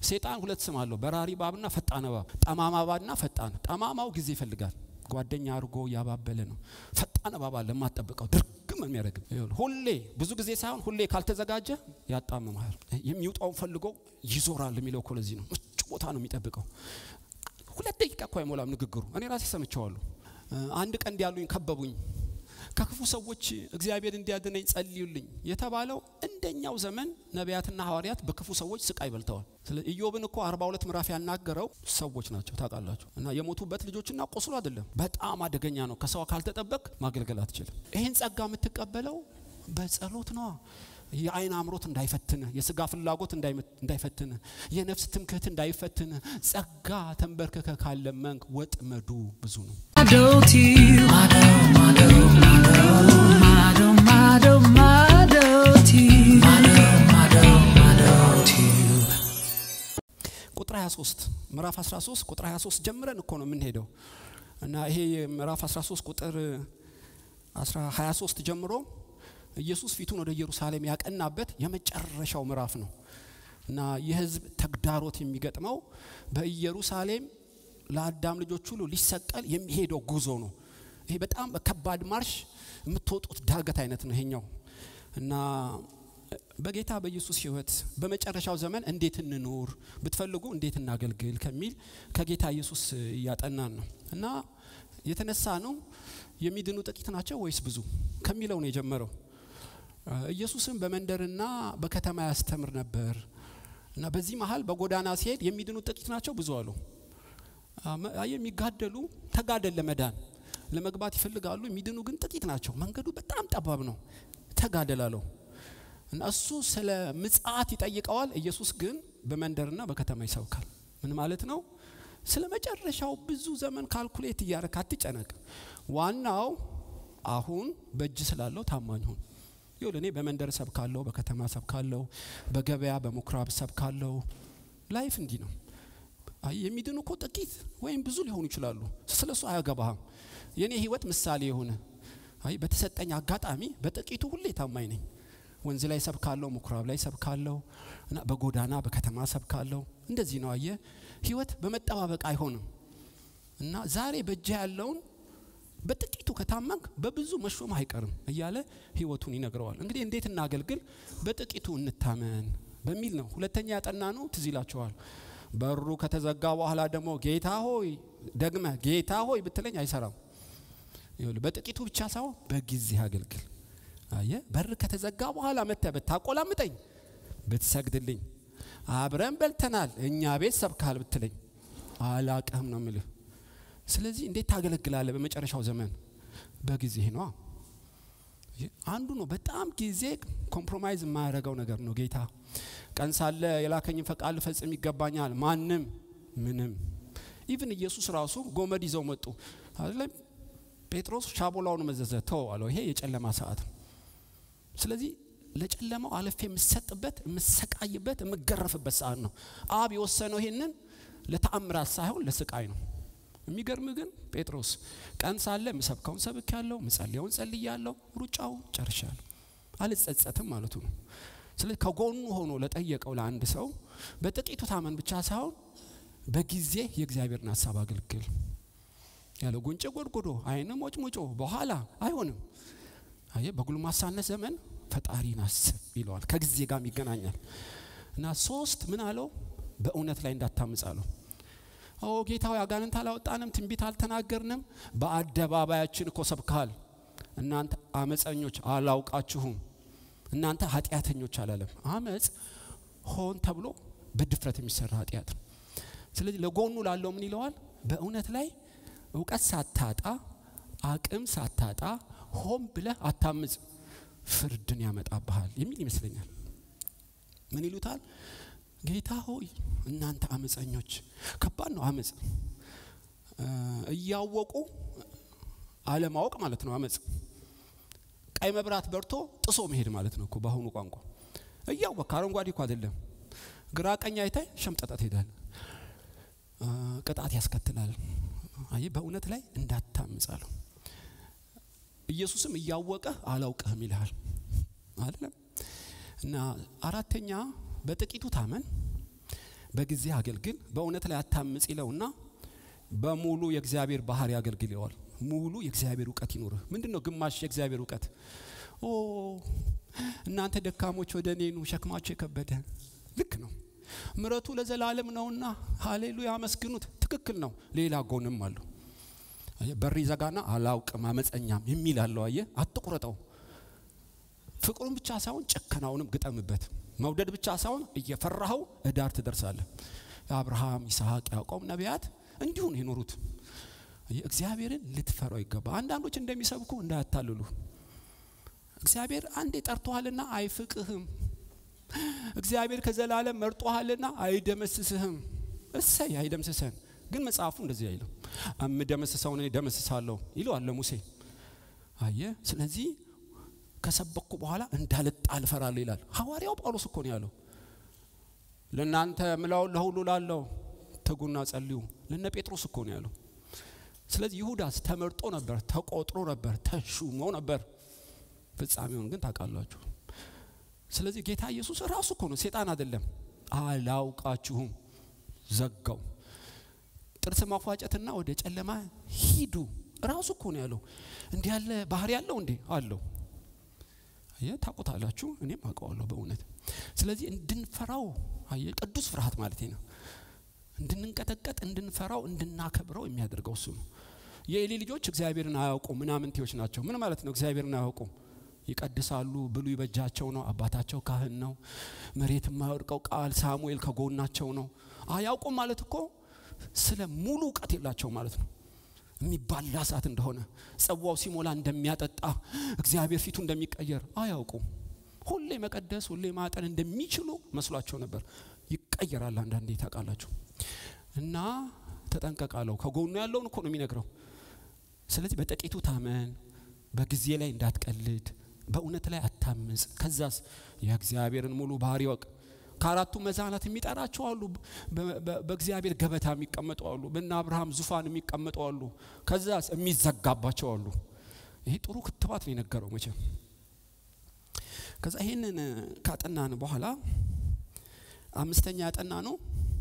ሰይጣን ሁለት ስም አለው በራሪ ባብና ፈጣን ባብ ጠማማ ባብና ፈጣን ጠማማው ጊዜ ይፈልጋል ጓደኛ አርጎ ያባበለ ነው ፈጣን ባብ አለ ማጠበቀው ድርግም የሚያረግ ሁሌ ብዙ ጊዜ ሳይሆን ሁሌ ካልተዘጋጀ ያጣመማል የሚውጣው ፈልጎ ይዞራል የሚለው ኮለዚ ነው ምቹ ቦታ ነው የሚጠብቀው ሁለት ደቂቃ እኮ አይሞላም ንግግሩ እኔ ራሴ ሰምቻለሁ አንድ ቀን እንዲያሉኝ ከበቡኝ ከክፉ ሰዎች እግዚአብሔር እንዲያድነኝ ጸልዩልኝ የተባለው እንደኛው ዘመን ነቢያትና ሐዋርያት በክፉ ሰዎች ስቃይ በልተዋል ስለዚህ ኢዮብን እኮ 42 ምዕራፍ ያናገረው ሰዎች ናቸው ታውቃላችሁ እና የሞቱበት ልጆችና ቆስሎ አይደለም በጣም አደገኛ ነው ከሰው ካልተጠበቅ ማገልገል አትችልም ይሄን ጸጋ የምትቀበለው በጸሎት ነው የአይን አምሮት እንዳይፈትነ የሥጋ ፍላጎት እንዳይፈትነ የነፍስ ትምክህት እንዳይፈትነ ጸጋ ተንበርከከ ካለመንክ ወጥመዱ ብዙ ነው ቁጥር 23 ምዕራፍ 13 ቁጥር 23 ጀምረን እኮ ነው ምን ሄደው እና ይሄ ምዕራፍ 13 ቁጥር 23 ጀምሮ ኢየሱስ ፊቱን ወደ ኢየሩሳሌም ያቀናበት የመጨረሻው ምዕራፍ ነው እና የሕዝብ ተግዳሮት የሚገጥመው በኢየሩሳሌም ለአዳም ልጆች ሁሉ ሊሰቀል የሚሄደው ጉዞ ነው ይሄ በጣም በከባድ ማርሽ የምትወጡት ዳገት አይነት ነው ይሄኛው እና በጌታ በኢየሱስ ሕይወት በመጨረሻው ዘመን እንዴት እንኖር ብትፈልጉ እንዴት እናገልግል ከሚል ከጌታ ኢየሱስ ያጠናን ነው እና የተነሳ ነው የሚድኑ ጥቂት ናቸው ወይስ ብዙ ከሚለው ነው የጀመረው ኢየሱስም በመንደርና በከተማ ያስተምር ነበር እና በዚህ መሃል በጎዳና ሲሄድ የሚድኑ ጥቂት ናቸው ብዙ አሉ የሚጋደሉ ተጋደል ለመዳን ለመግባት ይፈልጋሉ የሚድኑ ግን ጥቂት ናቸው መንገዱ በጣም ጠባብ ነው ተጋደላለው እና እሱ ስለ ምጽአት ይጠይቀዋል ኢየሱስ ግን በመንደርና በከተማ ይሰብካል ምን ማለት ነው ስለ መጨረሻው ብዙ ዘመን ካልኩሌት ያረክ አትጨነቅ ዋናው አሁን በእጅ ስላለው ታማኝ ሁን ይሁን እኔ በመንደር ሰብካለሁ በከተማ ሰብካለሁ በገበያ በመኩራብ ሰብካለሁ ላይፍ እንዲ ነው የሚድኑ እኮ ጥቂት ወይም ብዙ ሊሆኑ ይችላሉ ስለሱ አያገባህም የኔ ህይወት ምሳሌ የሆነ በተሰጠኝ አጋጣሚ በጥቂቱ ሁሌ ታማኝ ነኝ ወንዝ ላይ ሰብካለሁ መኩራብ ላይ ሰብካለሁ እና በጎዳና በከተማ ሰብካለሁ እንደዚህ ነው አየ ህይወት በመጠባበቅ አይሆንም እና ዛሬ በእጅ ያለውን በጥቂቱ ከታመንክ በብዙ መሾም አይቀርም እያለ ህይወቱን ይነግረዋል እንግዲህ እንዴት እናገልግል በጥቂቱ እንታመን በሚል ነው ሁለተኛ ያጠናነው ትዝ ይላችኋል በሩ ከተዘጋ በኋላ ደግሞ ጌታ ሆይ ደግመ ጌታ ሆይ ብትለኝ አይሰራም ይሁን በጥቂቱ ብቻ ሳይሆን በጊዜ አገልግል አየ በር ከተዘጋ በኋላ መተህ በታቆላምጠኝ ብትሰግድልኝ አብረን በልተናል እኛ ቤት ሰብካል ብትለኝ አላቀም ነው ማለት ስለዚህ እንዴት ታገለግላለህ በመጨረሻው ዘመን በጊዜ ነው አንዱ ነው በጣም ጊዜ ኮምፕሮማይዝ የማያደርገው ነገር ነው ጌታ ቀን ሳለ የላከኝን ፈቃድ ፈጽም ይገባኛል ማንንም ምንም ኢቭን ኢየሱስ ራሱ ጎመድ ይዘው መጡ አይደለም ጴጥሮስ ሻቦላውን መዘዘ ተው አለው ይሄ የጨለማ ሰዓት ነው ስለዚህ ለጨለማው አለፈ የምሰጥበት የምሰቃይበት የምገረፍበት ሰዓት ነው አብ የወሰነው ይሄንን ለተአምራት ሳይሆን ለስቃይ ነው የሚገርም ግን ጴጥሮስ ቀን ሳለ መስበካውን ሰብካለሁ መጸለያውን ጸልያለሁ ሩጫው ጨርሻለሁ አልጸጸትም ማለቱ ነው ስለዚህ ከጎኑ ሆኖ ለጠየቀው ለአንድ ሰው በጥቂቱ ታመን ብቻ ሳይሆን በጊዜ የእግዚአብሔርን ሐሳብ አገልግል ያለ ጉንጭ ጎድጎዶ አይነ ሞጭሞጮ በኋላ አይሆንም አየ በጉልማሳነት ዘመን ፈጣሪን አስብ ይለዋል ከጊዜ ጋር ይገናኛል እና ሶስት ምን አለው በእውነት ላይ እንዳታምጻለው ጌታው ያጋንንት አላወጣንም ትንቢት አልተናገርንም በአደባባያችን እኮ ሰብካል እናንተ አመፀኞች አላውቃችሁም እናንተ ኃጢያተኞች አላለም አመጽ ሆን ተብሎ በድፍረት የሚሰራ ኃጢያት ስለዚህ ለጎኑ ላለው ምን ይለዋል በእውነት ላይ ዕውቀት ሳታጣ አቅም ሳታጣ ሆም ብለህ አታምጽ ፍርድን ያመጣብሃል የሚል ይመስለኛል ምን ይሉታል ጌታ ሆይ እናንተ አመፀኞች ከባድ ነው አመጽ እያወቁ አለማወቅ ማለት ነው አመጽ ቀይ መብራት በርቶ ጥሶ መሄድ ማለት ነው እኮ ባሁኑ ቋንቋ እያወቅ አረንጓዴ እኮ አይደለም ግራ ቀኝ አይተህ ሸምጠጣት ሄዳል ቅጣት ያስከትላል አይ በእውነት ላይ እንዳታምጻለው ኢየሱስም እያወቀ አላውቀህም ይልሃል አይደለም እና አራተኛ በጥቂቱ ታመን በጊዜ አገልግል በእውነት ላይ አታምጽ ይለውና በሙሉ የእግዚአብሔር ባህሪ አገልግል ይለዋል። ሙሉ የእግዚአብሔር ዕውቀት ይኖርህ። ምንድነው ግማሽ የእግዚአብሔር ዕውቀት? እናንተ ደካሞች ወደ እኔ ኑ ሸክማችሁ የከበደ። ልክ ነው። ምሕረቱ ለዘላለም ነውና ሃሌሉያ አመስግኑት። ትክክል ነው። ሌላ ጎንም አለው። በር ይዘጋና አላውቅም አመፀኛም የሚል አለው። አየህ አትቁረጠው። ፍቅሩን ብቻ ሳይሆን ጨከናውንም ግጠምበት። መውደድ ብቻ ሳይሆን እየፈራኸው እዳር ትደርሳለህ። አብርሃም፣ ይስሐቅ፣ ያዕቆብ ነቢያት እንዲሁ ነው የኖሩት። እግዚአብሔርን ልትፈራው ይገባል። አንዳንዶች እንደሚሰብኩ እንዳያታልሉ። እግዚአብሔር አንዴ ጠርቶሃልና አይፍቅህም። እግዚአብሔር ከዘላለም መርጦሃልና አይደመስስህም። እሰይ አይደመስሰን። ግን መጽሐፉ እንደዚህ አይልም። እምደመስሰውን እኔ ደመስሳለሁ ይለዋል ለሙሴ። አየህ ስለዚህ ከሰበኩ በኋላ እንዳልጣል እፈራለሁ ይላል ሐዋርያው ጳውሎስ እኮ ነው ያለው። ለእናንተ ምላው ለሁሉ ላለው ተጉና ጸልዩ ለነ ጴጥሮስ እኮ ነው ያለው። ስለዚህ ይሁዳስ ተመርጦ ነበር፣ ተቆጥሮ ነበር፣ ተሹሞ ነበር። ፍጻሜውን ግን ታውቃላችሁ። ስለዚህ ጌታ ኢየሱስ ራሱ እኮ ነው ሰይጣን አይደለም። አላውቃችሁም ዘጋው። ጥርስ ማፋጨትና ወደ ጨለማ ሂዱ ራሱ እኮ ነው ያለው። እንዲህ ያለ ባህሪ ያለው እንዴ አለው። ታውቁታላችሁ እኔም አውቀዋለሁ በእውነት። ስለዚህ እንድንፈራው ቅዱስ ፍርሃት ማለት ነው። እንድንንቀጠቀጥ እንድንፈራው እንድናከብረው የሚያደርገው እሱ ነው። የኤሊ ልጆች እግዚአብሔርን አያውቁም ምናምንቴዎች ናቸው። ምን ማለት ነው? እግዚአብሔርን አያውቁም። ይቀድሳሉ፣ ብሉ ይበጃቸው ነው፣ አባታቸው ካህን ነው፣ መሬት የማይወድቀው ቃል ሳሙኤል ከጎናቸው ነው። አያውቁም ማለት እኮ ስለ ሙሉ ዕውቀት የላቸው ማለት ነው። የሚባላ ሰዓት እንደሆነ ጸዋው ሲሞላ እንደሚያጠጣ እግዚአብሔር ፊቱ እንደሚቀየር አያውቁም። ሁሌ መቀደስ ሁሌ ማጠን እንደሚችሉ መስሏቸው ነበር። ይቀየራል አንዳንዴ ታውቃላችሁ። እና ተጠንቀቃለሁ ከጎኑ ያለውን እኮ ነው የሚነግረው። ስለዚህ በጥቂቱ ታመን፣ በጊዜ ላይ እንዳትቀልድ፣ በእውነት ላይ አታምጽ። ከዛስ የእግዚአብሔርን ሙሉ ባህሪ ወቅ። ከአራቱ መዛናት የሚጠራቸው አሉ። በእግዚአብሔር ገበታ የሚቀመጡ አሉ። በእነ አብርሃም ዙፋን የሚቀመጡ አሉ። ከዛስ የሚዘጋባቸው አሉ። ይሄ ጥሩ ክትባት ነው የነገረው መቼም። ከዛ ይሄንን ካጠናን በኋላ አምስተኛ ያጠና ነው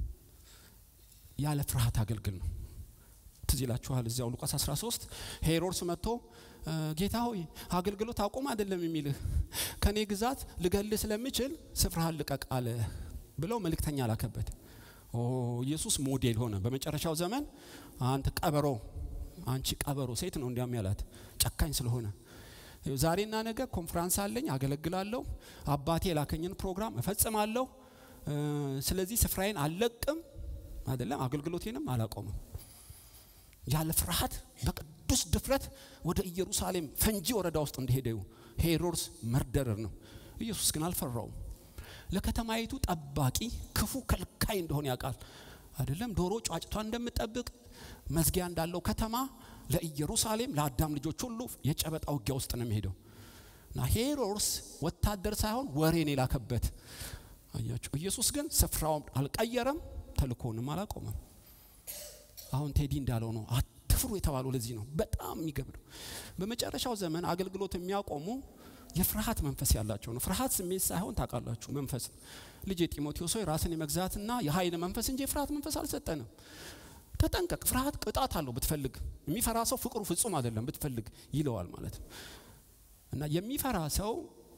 ያለ ፍርሃት አገልግል ነው። ትዝ ይላችኋል እዚያው ሉቃስ 13 ሄሮድስ መጥቶ ጌታ ሆይ አገልግሎት አቁም አይደለም የሚልህ ከኔ ግዛት ልገልህ ስለምችል ስፍራህን ልቀቅ አለ ብለው መልእክተኛ ላከበት። ኢየሱስ ሞዴል ሆነ። በመጨረሻው ዘመን አንተ ቀበሮ፣ አንቺ ቀበሮ ሴት ነው እንዲያም ያላት ጨካኝ ስለሆነ ዛሬና ነገ ኮንፈረንስ አለኝ አገለግላለሁ፣ አባቴ ላከኝን ፕሮግራም እፈጽማለሁ፣ ስለዚህ ስፍራዬን አልለቅም አይደለም አገልግሎቴንም አላቆምም። ያለ ፍርሃት በቅዱስ ድፍረት ወደ ኢየሩሳሌም ፈንጂ ወረዳ ውስጥ እንደሄደው ሄሮድስ መርደረር ነው። ኢየሱስ ግን አልፈራውም። ለከተማይቱ ጠባቂ ክፉ ከልካይ እንደሆነ ያውቃል አይደለም። ዶሮ ጫጭቷ እንደምትጠብቅ መዝጊያ እንዳለው ከተማ ለኢየሩሳሌም ለአዳም ልጆች ሁሉ የጨበጣ ውጊያ ውስጥ ነው የሚሄደው። እና ሄሮድስ ወታደር ሳይሆን ወሬን ይላከበት አያችሁ። ኢየሱስ ግን ስፍራውን አልቀየረም፣ ተልኮንም አላቆመም። አሁን ቴዲ እንዳለው ነው አትፍሩ የተባለው ለዚህ ነው። በጣም የሚገርም በመጨረሻው ዘመን አገልግሎት የሚያቆሙ የፍርሃት መንፈስ ያላቸው ነው። ፍርሃት ስሜት ሳይሆን ታውቃላችሁ መንፈስ። ልጅ ጢሞቴዎስ ሆይ ራስን የመግዛትና የኃይል መንፈስ እንጂ የፍርሃት መንፈስ አልሰጠንም። ተጠንቀቅ። ፍርሃት ቅጣት አለው ብትፈልግ። የሚፈራ ሰው ፍቅሩ ፍጹም አይደለም ብትፈልግ ይለዋል ማለት ነው። እና የሚፈራ ሰው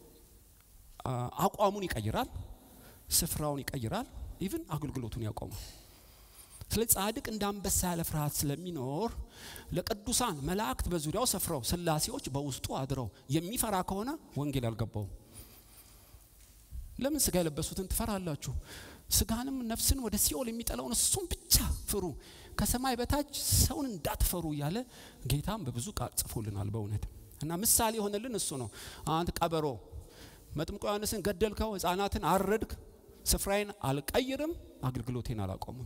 አቋሙን ይቀይራል፣ ስፍራውን ይቀይራል፣ ኢቭን አገልግሎቱን ያቆማል። ስለዚህ ጻድቅ እንዳንበሳ ያለ ፍርሃት ስለሚኖር ለቅዱሳን መላእክት በዙሪያው ሰፍረው ስላሴዎች በውስጡ አድረው የሚፈራ ከሆነ ወንጌል አልገባው። ለምን ስጋ የለበሱትን ትፈራላችሁ? ስጋንም ነፍስን ወደ ሲኦል የሚጠላውን እሱን ብቻ ፍሩ፣ ከሰማይ በታች ሰውን እንዳትፈሩ ያለ ጌታም በብዙ ቃል ጽፎልናል በእውነት። እና ምሳሌ ሆነልን እሱ ነው። አንተ ቀበሮ መጥምቁ ዮሐንስን ገደልከው፣ ሕፃናትን አረድክ፣ ስፍራዬን አልቀይርም፣ አገልግሎቴን አላቆምም።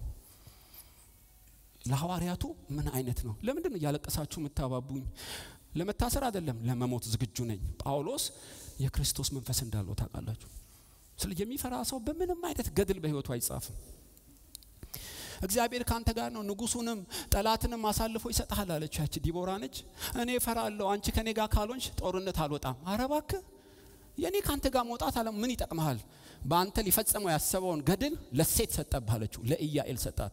ለሐዋርያቱ ምን አይነት ነው? ለምንድን ነው ያለቀሳችሁ የምታባቡኝ? ለመታሰር አይደለም ለመሞት ዝግጁ ነኝ። ጳውሎስ የክርስቶስ መንፈስ እንዳለው ታውቃላችሁ። ስለዚህ የሚፈራ ሰው በምንም አይነት ገድል በህይወቱ አይጻፍም። እግዚአብሔር ካንተ ጋር ነው፣ ንጉሱንም ጠላትንም አሳልፎ ይሰጣል አለች ያቺ ዲቦራ ነች። እኔ ፈራለሁ፣ አንቺ ከኔ ጋር ካልሆንሽ ጦርነት አልወጣም። ኧረ እባክህ የኔ ካንተ ጋር መውጣት አለ ምን ይጠቅምሃል? በአንተ ሊፈጸመው ያሰበውን ገድል ለሴት ሰጠብህ አለችው። ለኢያኤል ሰጣት።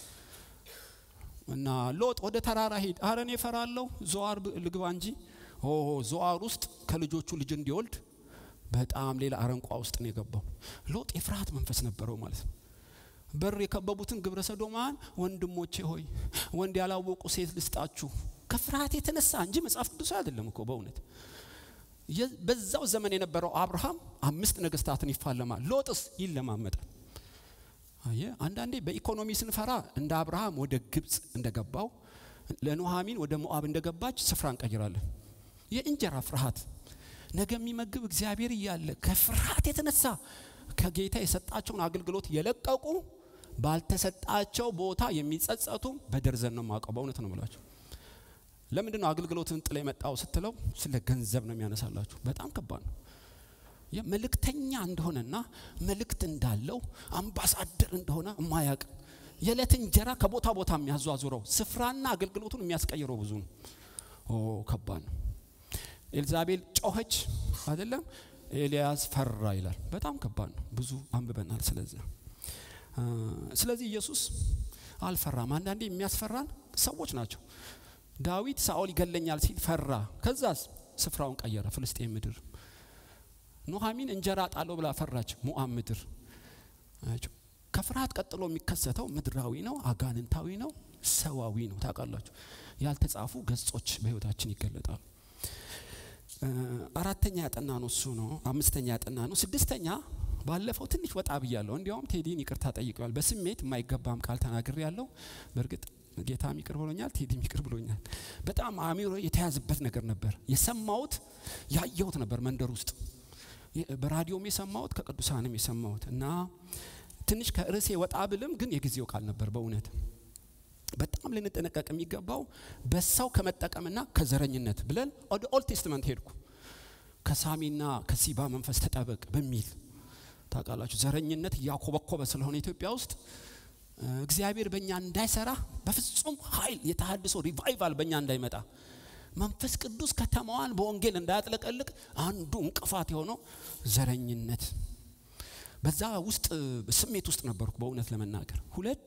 እና ሎጥ ወደ ተራራ ሄድ፣ ኧረ እኔ እፈራለሁ ዞአር ልግባ እንጂ። ዞአር ውስጥ ከልጆቹ ልጅ እንዲወልድ በጣም ሌላ አረንቋ ውስጥ ነው የገባው። ሎጥ የፍርሃት መንፈስ ነበረው ማለት ነው። በር የከበቡትን ግብረ ሰዶማን ወንድሞቼ ሆይ ወንድ ያላወቁ ሴት ልስጣችሁ፣ ከፍርሃት የተነሳ እንጂ መጽሐፍ ቅዱስ አይደለም እኮ በእውነት። በዛው ዘመን የነበረው አብርሃም 5 ነገስታትን ይፋለማል፣ ሎጥስ ይለማመጣል። አንዳንዴ በኢኮኖሚ ስንፈራ እንደ አብርሃም ወደ ግብጽ እንደገባው ለኑሃሚን ወደ ሞአብ እንደገባች ስፍራ እንቀይራለን። የእንጀራ ፍርሃት ነገ የሚመግብ እግዚአብሔር እያለ ከፍርሃት የተነሳ ከጌታ የሰጣቸውን አገልግሎት የለቀቁ ባልተሰጣቸው ቦታ የሚጸጸቱ በደርዘን ነው ማቀው። በእውነት ነው የምላችሁ። ለምንድን ነው አገልግሎትን ጥለ የመጣው ስትለው ስለ ገንዘብ ነው የሚያነሳላችሁ። በጣም ከባድ ነው። የመልእክተኛ እንደሆነና መልእክት እንዳለው አምባሳደር እንደሆነ የማያውቅ የዕለት እንጀራ ከቦታ ቦታ የሚያዟዙረው ስፍራና አገልግሎቱን የሚያስቀይረው ብዙ ነው። ከባድ ነው። ኤልዛቤል ጮኸች አይደለም፣ ኤልያስ ፈራ ይላል። በጣም ከባድ ነው። ብዙ አንብበናል ስለዚህ ኢየሱስ አልፈራም። አንዳንዴ የሚያስፈራን ሰዎች ናቸው። ዳዊት ሳኦል ይገለኛል ሲል ፈራ። ከዛስ ስፍራውን ቀየረ፣ ፍልስጤም ምድር። ኑሃሚን እንጀራ ጣለው ብላ ፈራች፣ ሞአብ ምድር። ከፍርሃት ቀጥሎ የሚከሰተው ምድራዊ ነው፣ አጋንንታዊ ነው፣ ሰዋዊ ነው። ታውቃላችሁ፣ ያልተጻፉ ገጾች በህይወታችን ይገለጣሉ። አራተኛ ያጠናነው እሱ ነው። አምስተኛ ያጠናነው። ስድስተኛ ባለፈው ትንሽ ወጣ ብያለሁ። እንዲያውም ቴዲን ይቅርታ ጠይቀዋል። በስሜት የማይገባም ቃል ተናግሬ ያለው። በርግጥ ጌታም ይቅር ብሎኛል፣ ቴዲም ይቅር ብሎኛል። በጣም አሚሮ የተያዘበት ነገር ነበር። የሰማሁት ያየሁት ነበር መንደር ውስጥ፣ በራዲዮም የሰማሁት ከቅዱሳንም የሰማሁት እና ትንሽ ከርዕሴ ወጣ ብልም ግን የጊዜው ቃል ነበር በእውነት። በጣም ልንጠነቀቅ የሚገባው በሰው ከመጠቀምና ከዘረኝነት ብለን ወደ ኦልድ ቴስተመንት ሄድኩ። ከሳሚና ከሲባ መንፈስ ተጠበቅ በሚል ታውቃላችሁ። ዘረኝነት ያኮበኮበ ስለሆነ ኢትዮጵያ ውስጥ እግዚአብሔር በእኛ እንዳይሰራ በፍጹም ኃይል የተሐድሶ ሪቫይቫል በእኛ እንዳይመጣ መንፈስ ቅዱስ ከተማዋን በወንጌል እንዳያጥለቀልቅ አንዱ እንቅፋት የሆነው ዘረኝነት። በዛ ውስጥ ስሜት ውስጥ ነበርኩ በእውነት ለመናገር። ሁለት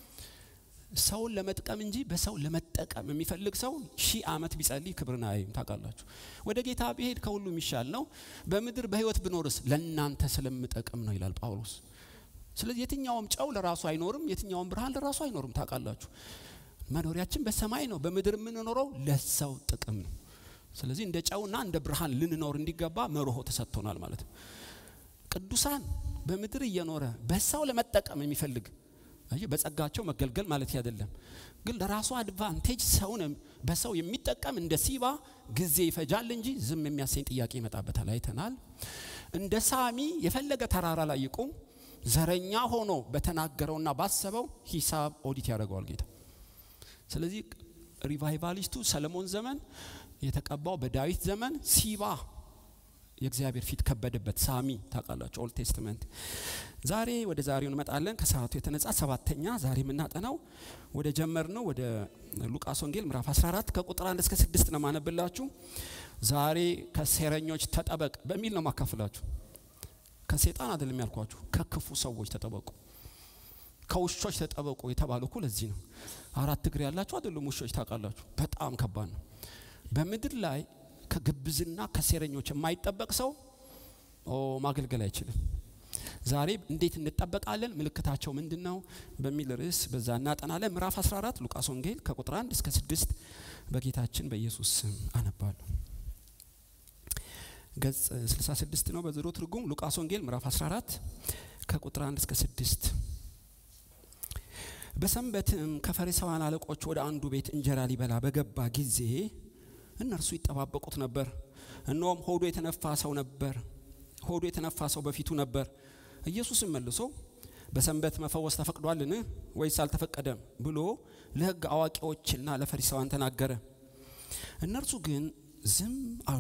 ሰውን ለመጥቀም እንጂ በሰው ለመጠቀም የሚፈልግ ሰው 1000 ዓመት ቢጸልይ ክብርን አያይም። ታውቃላችሁ። ወደ ጌታ ቢሄድ ከሁሉ የሚሻል ነው። በምድር በህይወት ብኖርስ ለእናንተ ስለምጠቅም ነው ይላል ጳውሎስ። ስለዚህ የትኛውም ጨው ለራሱ አይኖርም፣ የትኛውም ብርሃን ለራሱ አይኖርም። ታውቃላችሁ፣ መኖሪያችን በሰማይ ነው። በምድር የምንኖረው ለሰው ጥቅም ነው። ስለዚህ እንደ ጨውና እንደ ብርሃን ልንኖር እንዲገባ መርሆ ተሰጥቶናል ማለት ነው። ቅዱሳን በምድር እየኖረ በሰው ለመጠቀም የሚፈልግ በጸጋቸው መገልገል ማለት አይደለም፣ ግን ለራሱ አድቫንቴጅ ሰውን በሰው የሚጠቀም እንደ ሲባ ጊዜ ይፈጃል እንጂ ዝም የሚያሰኝ ጥያቄ ይመጣበታል። አይተናል። እንደ ሳሚ የፈለገ ተራራ ላይ ይቆም ዘረኛ ሆኖ በተናገረውና ባሰበው ሂሳብ ኦዲት ያደርገዋል ጌታ። ስለዚህ ሪቫይቫሊስቱ ሰለሞን ዘመን የተቀባው በዳዊት ዘመን ሲባ የእግዚአብሔር ፊት ከበደበት ሳሚ ታውቃላችሁ ኦልድ ቴስተመንት። ዛሬ ወደ ዛሬው እንመጣለን። ከሰዓቱ የተነጻ ሰባተኛ ዛሬ የምናጠናው ወደ ጀመርነው ወደ ሉቃስ ወንጌል ምዕራፍ 14 ከቁጥር 1 እስከ 6 ነው ማነብላችሁ። ዛሬ ከሴረኞች ተጠበቅ በሚል ነው ማካፈላችሁ። ከሰይጣን አይደለም ያልኳችሁ፣ ከክፉ ሰዎች ተጠበቁ። ከውሾች ተጠበቁ የተባለው እኮ ለዚህ ነው። 4 እግር ያላችሁ አይደለም ውሾች ታውቃላችሁ። በጣም ከባድ ነው። በምድር ላይ ከግብዝና ከሴረኞች የማይጠበቅ ሰው ማገልገል አይችልም። ዛሬ እንዴት እንጠበቃለን፣ ምልክታቸው ምንድነው በሚል ርዕስ በዛ እናጠናለን። ምዕራፍ 14 ሉቃስ ወንጌል ከቁጥር 1 እስከ 6 በጌታችን በኢየሱስ ስም አነባለሁ። ገጽ 66 ነው በዘሮ ትርጉም። ሉቃስ ወንጌል ምዕራፍ 14 ከቁጥር 1 እስከ 6። በሰንበትም ከፈሪሳውያን አለቆች ወደ አንዱ ቤት እንጀራ ሊበላ በገባ ጊዜ እነርሱ ይጠባበቁት ነበር። እነሆም ሆዱ የተነፋ ሰው በፊቱ ነበር። ኢየሱስም መልሶ በሰንበት መፈወስ ተፈቅዷልን ወይስ አልተፈቀደም ብሎ ለሕግ አዋቂዎችና ለፈሪሳውያን ተናገረ። እነርሱ ግን ዝም አሉ።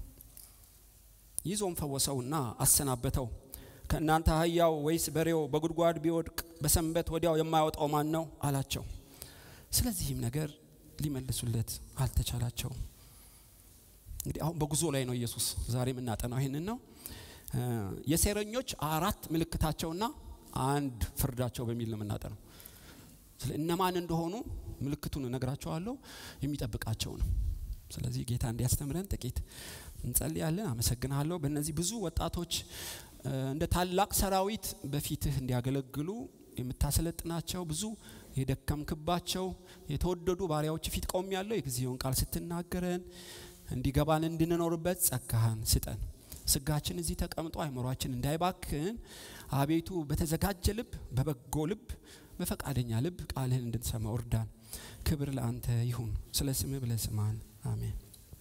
ይዞም ፈወሰውና አሰናበተው። ከእናንተ አህያው ወይስ በሬው በጉድጓድ ቢወድቅ በሰንበት ወዲያው የማያወጣው ማን ነው አላቸው። ስለዚህም ነገር ሊመልሱለት አልተቻላቸው። እንግዲህ አሁን በጉዞ ላይ ነው ኢየሱስ። ዛሬ የምናጠናው ይሄንን ነው። የሴረኞች 4 ምልክታቸውና አንድ ፍርዳቸው በሚል ነው የምናጠነው። ስለዚህ እነማን እንደሆኑ ምልክቱን እነግራቸዋለሁ የሚጠብቃቸው ነው። ስለዚህ ጌታ እንዲያስተምረን ጥቂት እንጸልያለን። አመሰግናለሁ። በእነዚህ ብዙ ወጣቶች እንደ ታላቅ ሰራዊት በፊትህ እንዲያገለግሉ የምታሰለጥናቸው ብዙ የደከምክባቸው የተወደዱ ባሪያዎች ፊት ቆም ያለው የጊዜውን ቃል ስትናገረን እንዲገባን እንድንኖርበት ጸጋህን ስጠን። ስጋችን እዚህ ተቀምጦ አይምሮአችን እንዳይባክን አቤቱ በተዘጋጀ ልብ በበጎ ልብ በፈቃደኛ ልብ ቃልህን እንድንሰማ እርዳን። ክብር ለአንተ ይሁን። ስለ ስምህ ብለህ ስማን። አሜን።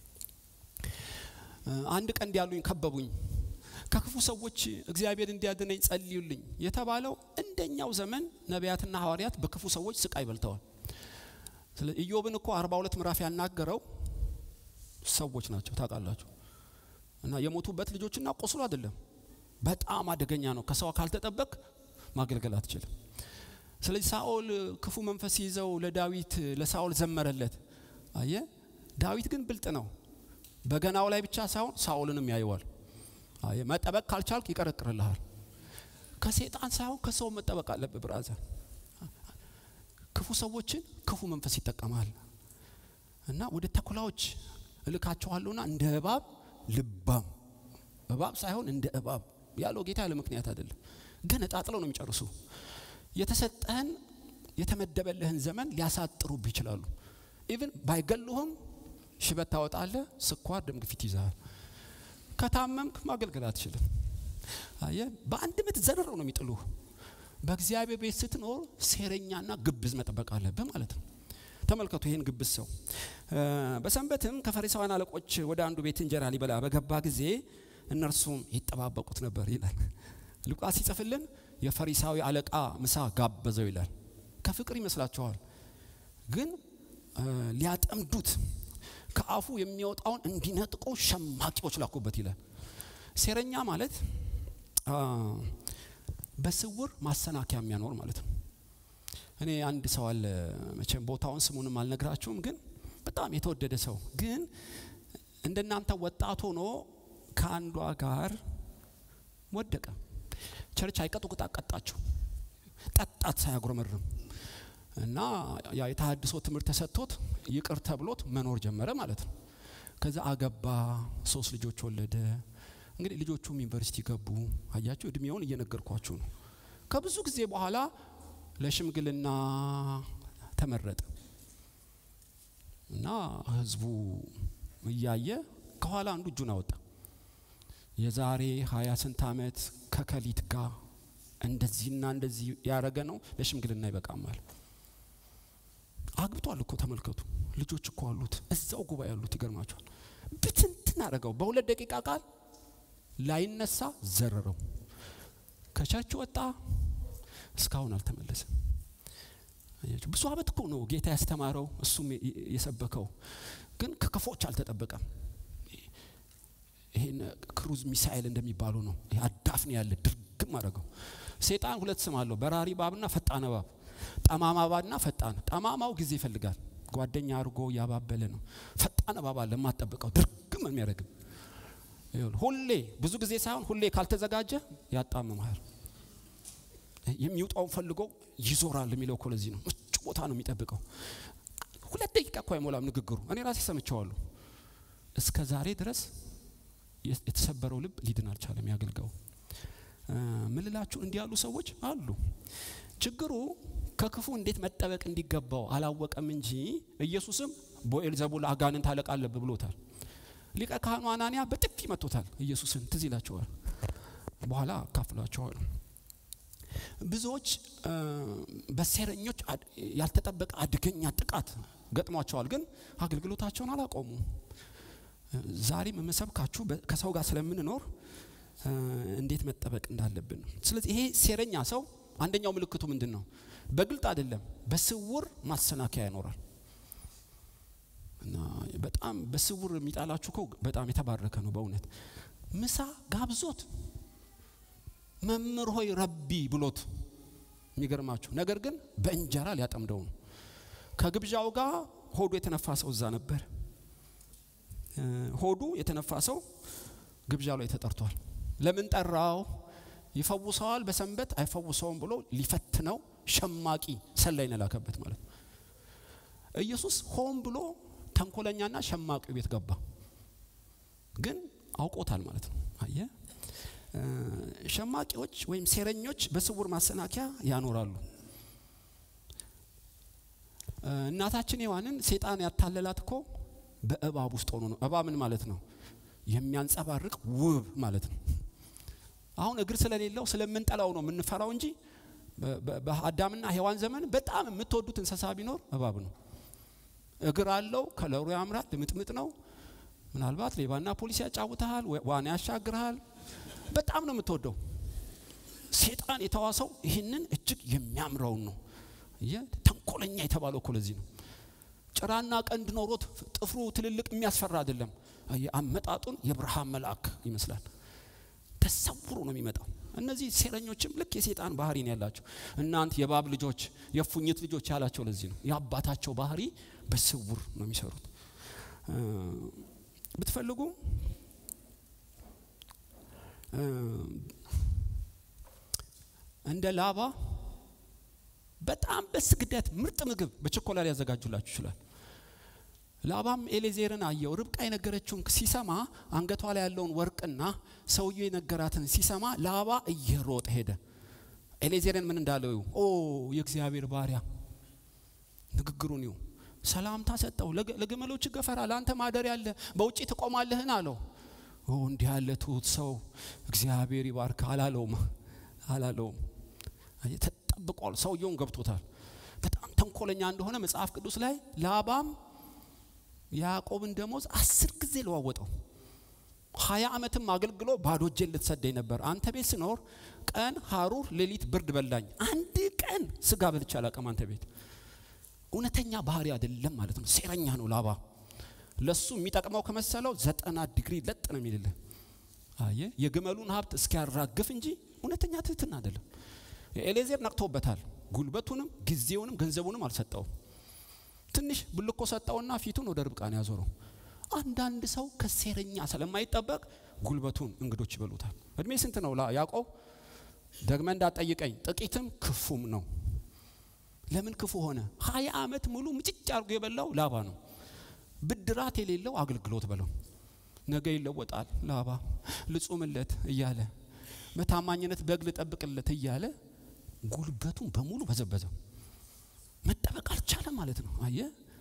አንድ ቀን እንዲያሉኝ ከበቡኝ። ከክፉ ሰዎች እግዚአብሔር እንዲያድነኝ ጸልዩልኝ የተባለው እንደኛው ዘመን ነቢያትና ሐዋርያት በክፉ ሰዎች ስቃይ በልተዋል። ስለዚህ ኢዮብን እኮ 42 ምዕራፍ ያናገረው ሰዎች ናቸው ታውቃላችሁ። እና የሞቱበት ልጆችና ቆስሎ አይደለም። በጣም አደገኛ ነው። ከሰው ካልተጠበቅ ማገልገል አትችልም። ስለዚህ ሳኦል ክፉ መንፈስ ይዘው ለዳዊት ለሳኦል ዘመረለት። አየ ዳዊት ግን ብልጥ ነው። በገናው ላይ ብቻ ሳይሆን ሳኦልንም ያየዋል። አየ መጠበቅ ካልቻልክ ይቀረቅርልሃል። ከሰይጣን ሳይሆን ከሰው መጠበቅ አለበት ብራዘር። ክፉ ሰዎችን ክፉ መንፈስ ይጠቀማል። እና ወደ ተኩላዎች እልካቸዋለሁና እንደ እባብ ልባም እባብ ሳይሆን እንደ እባብ ያለው ጌታ ያለ ምክንያት አይደለም። ግን ጣጥለው ነው የሚጨርሱ። የተሰጠህን የተመደበልህን ዘመን ሊያሳጥሩብህ ይችላሉ። ኢቭን ባይገሉህም ሽበት ታወጣለህ፣ ስኳር ደም ግፊት ይዛል። ከታመምክ ማገልገል አትችልም። አየ በአንድ ምት ዘርረው ነው የሚጥሉህ። በእግዚአብሔር ቤት ስትኖር ሴረኛና ግብዝ መጠበቅ አለብህ ማለት ነው። ተመልከቱ ይሄን ግብዝ ሰው። በሰንበትም ከፈሪሳውያን አለቆች ወደ አንዱ ቤት እንጀራ ሊበላ በገባ ጊዜ እነርሱም ይጠባበቁት ነበር ይላል። ሉቃስ ይጽፍልን የፈሪሳዊ አለቃ ምሳ ጋበዘው ይላል። ከፍቅር ይመስላችኋል፣ ግን ሊያጠምዱት ከአፉ የሚወጣውን እንዲነጥቁ ሸማቂዎች ላኩበት ይላል። ሴረኛ ማለት በስውር ማሰናከያ የሚያኖር ማለት ነው። እኔ አንድ ሰው አለ መቼም ቦታውን ስሙንም አልነግራችሁም፣ ግን በጣም የተወደደ ሰው ግን እንደናንተ ወጣት ሆኖ ከአንዷ ጋር ወደቀ። ቸርች አይቀጡ ቁጣ ቀጣቸው ጠጣት ሳያጉረመርም እና ያ የተሐድሶ ትምህርት ተሰጥቶት ይቅር ተብሎት መኖር ጀመረ ማለት ነው። ከዛ አገባ፣ 3 ልጆች ወለደ። እንግዲህ ልጆቹም ዩኒቨርሲቲ ገቡ። አያችሁ እድሜውን እየነገርኳችሁ ነው። ከብዙ ጊዜ በኋላ ለሽምግልና ተመረጠ እና ህዝቡ እያየ ከኋላ አንዱ እጁን አወጣ። የዛሬ 20 ስንት ዓመት ከከሊት ጋር እንደዚህና እንደዚህ ያረገ ነው ለሽምግልና ይበቃማል። አግብቷል እኮ ተመልከቱ። ልጆች እኮ አሉት፣ እዛው ጉባኤ ያሉት ይገርማቸዋል። ብትንትን አረጋው። በ2 ደቂቃ ቃል ላይነሳ ዘረረው። ከቸርች ወጣ፣ እስካሁን አልተመለሰም። አያችሁ ብዙ አመት እኮ ነው ጌታ ያስተማረው እሱም የሰበከው፣ ግን ከክፎች አልተጠበቀም። ይሄን ክሩዝ ሚሳኤል እንደሚባሉ ነው። ያዳፍን ያለ ድርግም አረጋው። ሰይጣን 2 ስም አለው፣ በራሪ ባብና ፈጣን ባብ። ጠማማ ባብና ፈጣን። ጠማማው ጊዜ ይፈልጋል፣ ጓደኛ አርጎ ያባበለ ነው። ፈጣን ባብ አለ ማጠበቀው ድርግም የሚያረግም። ሁሌ ብዙ ጊዜ ሳይሆን ሁሌ ካልተዘጋጀ ያጣምማል። የሚውጣው ፈልጎ ይዞራል የሚለው እኮ ለዚህ ነው። ምቹ ቦታ ነው የሚጠብቀው። 2 ደቂቃ እኮ አይሞላም ንግግሩ። እኔ ራሴ ሰምቻለሁ። እስከ ዛሬ ድረስ የተሰበረው ልብ ሊድን አልቻለም ያገልጋው። ምን ልላችሁ እንዲያሉ ሰዎች አሉ። ችግሩ ከክፉ እንዴት መጠበቅ እንዲገባው አላወቀም እንጂ ኢየሱስም በኤልዘቡል አጋንንት አለቃ አለበት ብሎታል። ሊቀ ካህኑ አናንያ በጥፊ መቶታል ኢየሱስን። ትዝ ይላችኋል። በኋላ አካፍላችኋል። ብዙዎች በሴረኞች ያልተጠበቀ አደገኛ ጥቃት ገጥሟቸዋል፣ ግን አገልግሎታቸውን አላቆሙ። ዛሬም መሰብካችሁ ከሰው ጋር ስለምንኖር እንዴት መጠበቅ እንዳለብን። ስለዚህ ይሄ ሴረኛ ሰው አንደኛው ምልክቱ ምንድነው? በግልጥ አይደለም፣ በስውር ማሰናከያ ያኖራል። እና በጣም በስውር የሚጣላችሁ እኮ በጣም የተባረከ ነው በእውነት። ምሳ ጋብዞት መምህር ሆይ ረቢ ብሎት የሚገርማችሁ ነገር ግን በእንጀራ ሊያጠምደው ነው። ከግብዣው ጋር ሆዱ የተነፋ ሰው እዛ ነበር። ሆዱ የተነፋ ሰው ግብዣው ላይ ተጠርቷል። ለምን ጠራው? ይፈውሰዋል በሰንበት አይፈውሰውም ብሎ ሊፈትነው ሸማቂ ሰላይ ነላከበት ማለት ነው። ኢየሱስ ሆን ብሎ ተንኮለኛና ሸማቂ ቤት ገባ፣ ግን አውቆታል ማለት ነው። አየ ሸማቂዎች ወይም ሴረኞች በስውር ማሰናከያ ያኖራሉ። እናታችን ሔዋንን ሰይጣን ያታለላት እኮ በእባብ ውስጥ ሆኖ ነው። እባብ ምን ማለት ነው? የሚያንጸባርቅ ውብ ማለት ነው። አሁን እግር ስለሌለው ስለምንጠላው ነው የምንፈራው እንጂ በአዳምና ሔዋን ዘመን በጣም የምትወዱት እንስሳ ቢኖር እባብ ነው። እግር አለው፣ ከለሩ ያምራል፣ ልምጥምጥ ነው። ምናልባት ሌባና ፖሊስ ያጫውታል፣ ዋና ያሻግራል። በጣም ነው የምትወደው። ሰይጣን የተዋሰው ይህንን እጅግ የሚያምረው ነው። ተንኮለኛ የተባለው እኮ ለዚህ ነው። ጭራና ቀንድ ኖሮት ጥፍሩ ትልልቅ የሚያስፈራ አይደለም። አመጣጡን የብርሃን መልአክ ይመስላል። ተሰውሮ ነው የሚመጣው። እነዚህ ሴረኞችም ልክ የሰይጣን ባህሪ ነው ያላቸው። እናንተ የባብ ልጆች የፉኝት ልጆች ያላቸው ለዚህ ነው። ያባታቸው ባህሪ በስውር ነው የሚሰሩት። ብትፈልጉ እንደ ላባ በጣም በስግደት ምርጥ ምግብ በቸኮላ ያዘጋጁላችሁ ይችላል። ላባም ኤሌዜርን አየው። ርብቃ የነገረችውን ሲሰማ አንገቷ ላይ ያለውን ወርቅና ሰውዬው የነገራትን ሲሰማ ላባ እየሮጠ ሄደ። ኤሌዜርን ምን እንዳለው ኦ የእግዚአብሔር ባሪያ ንግግሩን ይው ሰላምታ ሰጠው። ለግመሎች ገፈራ ላንተ ማደር ያለ በውጪ ተቆማለህን አለው። ኦ እንዲህ ያለ ትሁት ሰው እግዚአብሔር ይባርክ አላለውም። ተጠብቋል። ሰውየውን ገብቶታል። በጣም ተንኮለኛ እንደሆነ መጽሐፍ ቅዱስ ላይ ላባም ያዕቆብን ደሞዝ 10 ጊዜ ለዋወጠው። 20 ዓመትም አገልግሎ ባዶ እጄን ልትሰደኝ ነበር። አንተ ቤት ስኖር ቀን ሐሩር ሌሊት ብርድ በላኝ፣ አንድ ቀን ስጋ በልቼ አላውቅም አንተ ቤት። እውነተኛ ባህሪ አይደለም ማለት ነው። ሴረኛ ነው ላባ። ለሱ የሚጠቅመው ከመሰለው 90 ዲግሪ ለጥ ነው የሚልልህ። አየ የግመሉን ሀብት እስኪያራግፍ እንጂ እውነተኛ ትህትና አይደለም። ኤሌዜር ነቅቶበታል። ጉልበቱንም ጊዜውንም ገንዘቡንም አልሰጠው። ትንሽ ብልኮ ሰጣውና ፊቱን ወደ ርብቃ ነው ያዞረው። አንዳንድ ሰው ከሴረኛ ስለማይጠበቅ ጉልበቱን እንግዶች ይበሉታል። እድሜ ስንት ነው ያዕቆብ? ደግመ እንዳጠይቀኝ ጥቂትም ክፉም ነው። ለምን ክፉ ሆነ? 20 ዓመት ሙሉ ምጭጭ አርጎ የበላው ላባ ነው። ብድራት የሌለው አገልግሎት በለው። ነገ ይለወጣል ላባ ልጹምለት እያለ በታማኝነት በግል ጠብቅለት እያለ ጉልበቱን በሙሉ በዘበዘው። መጠበቅ አልቻለም ማለት ነው። አየ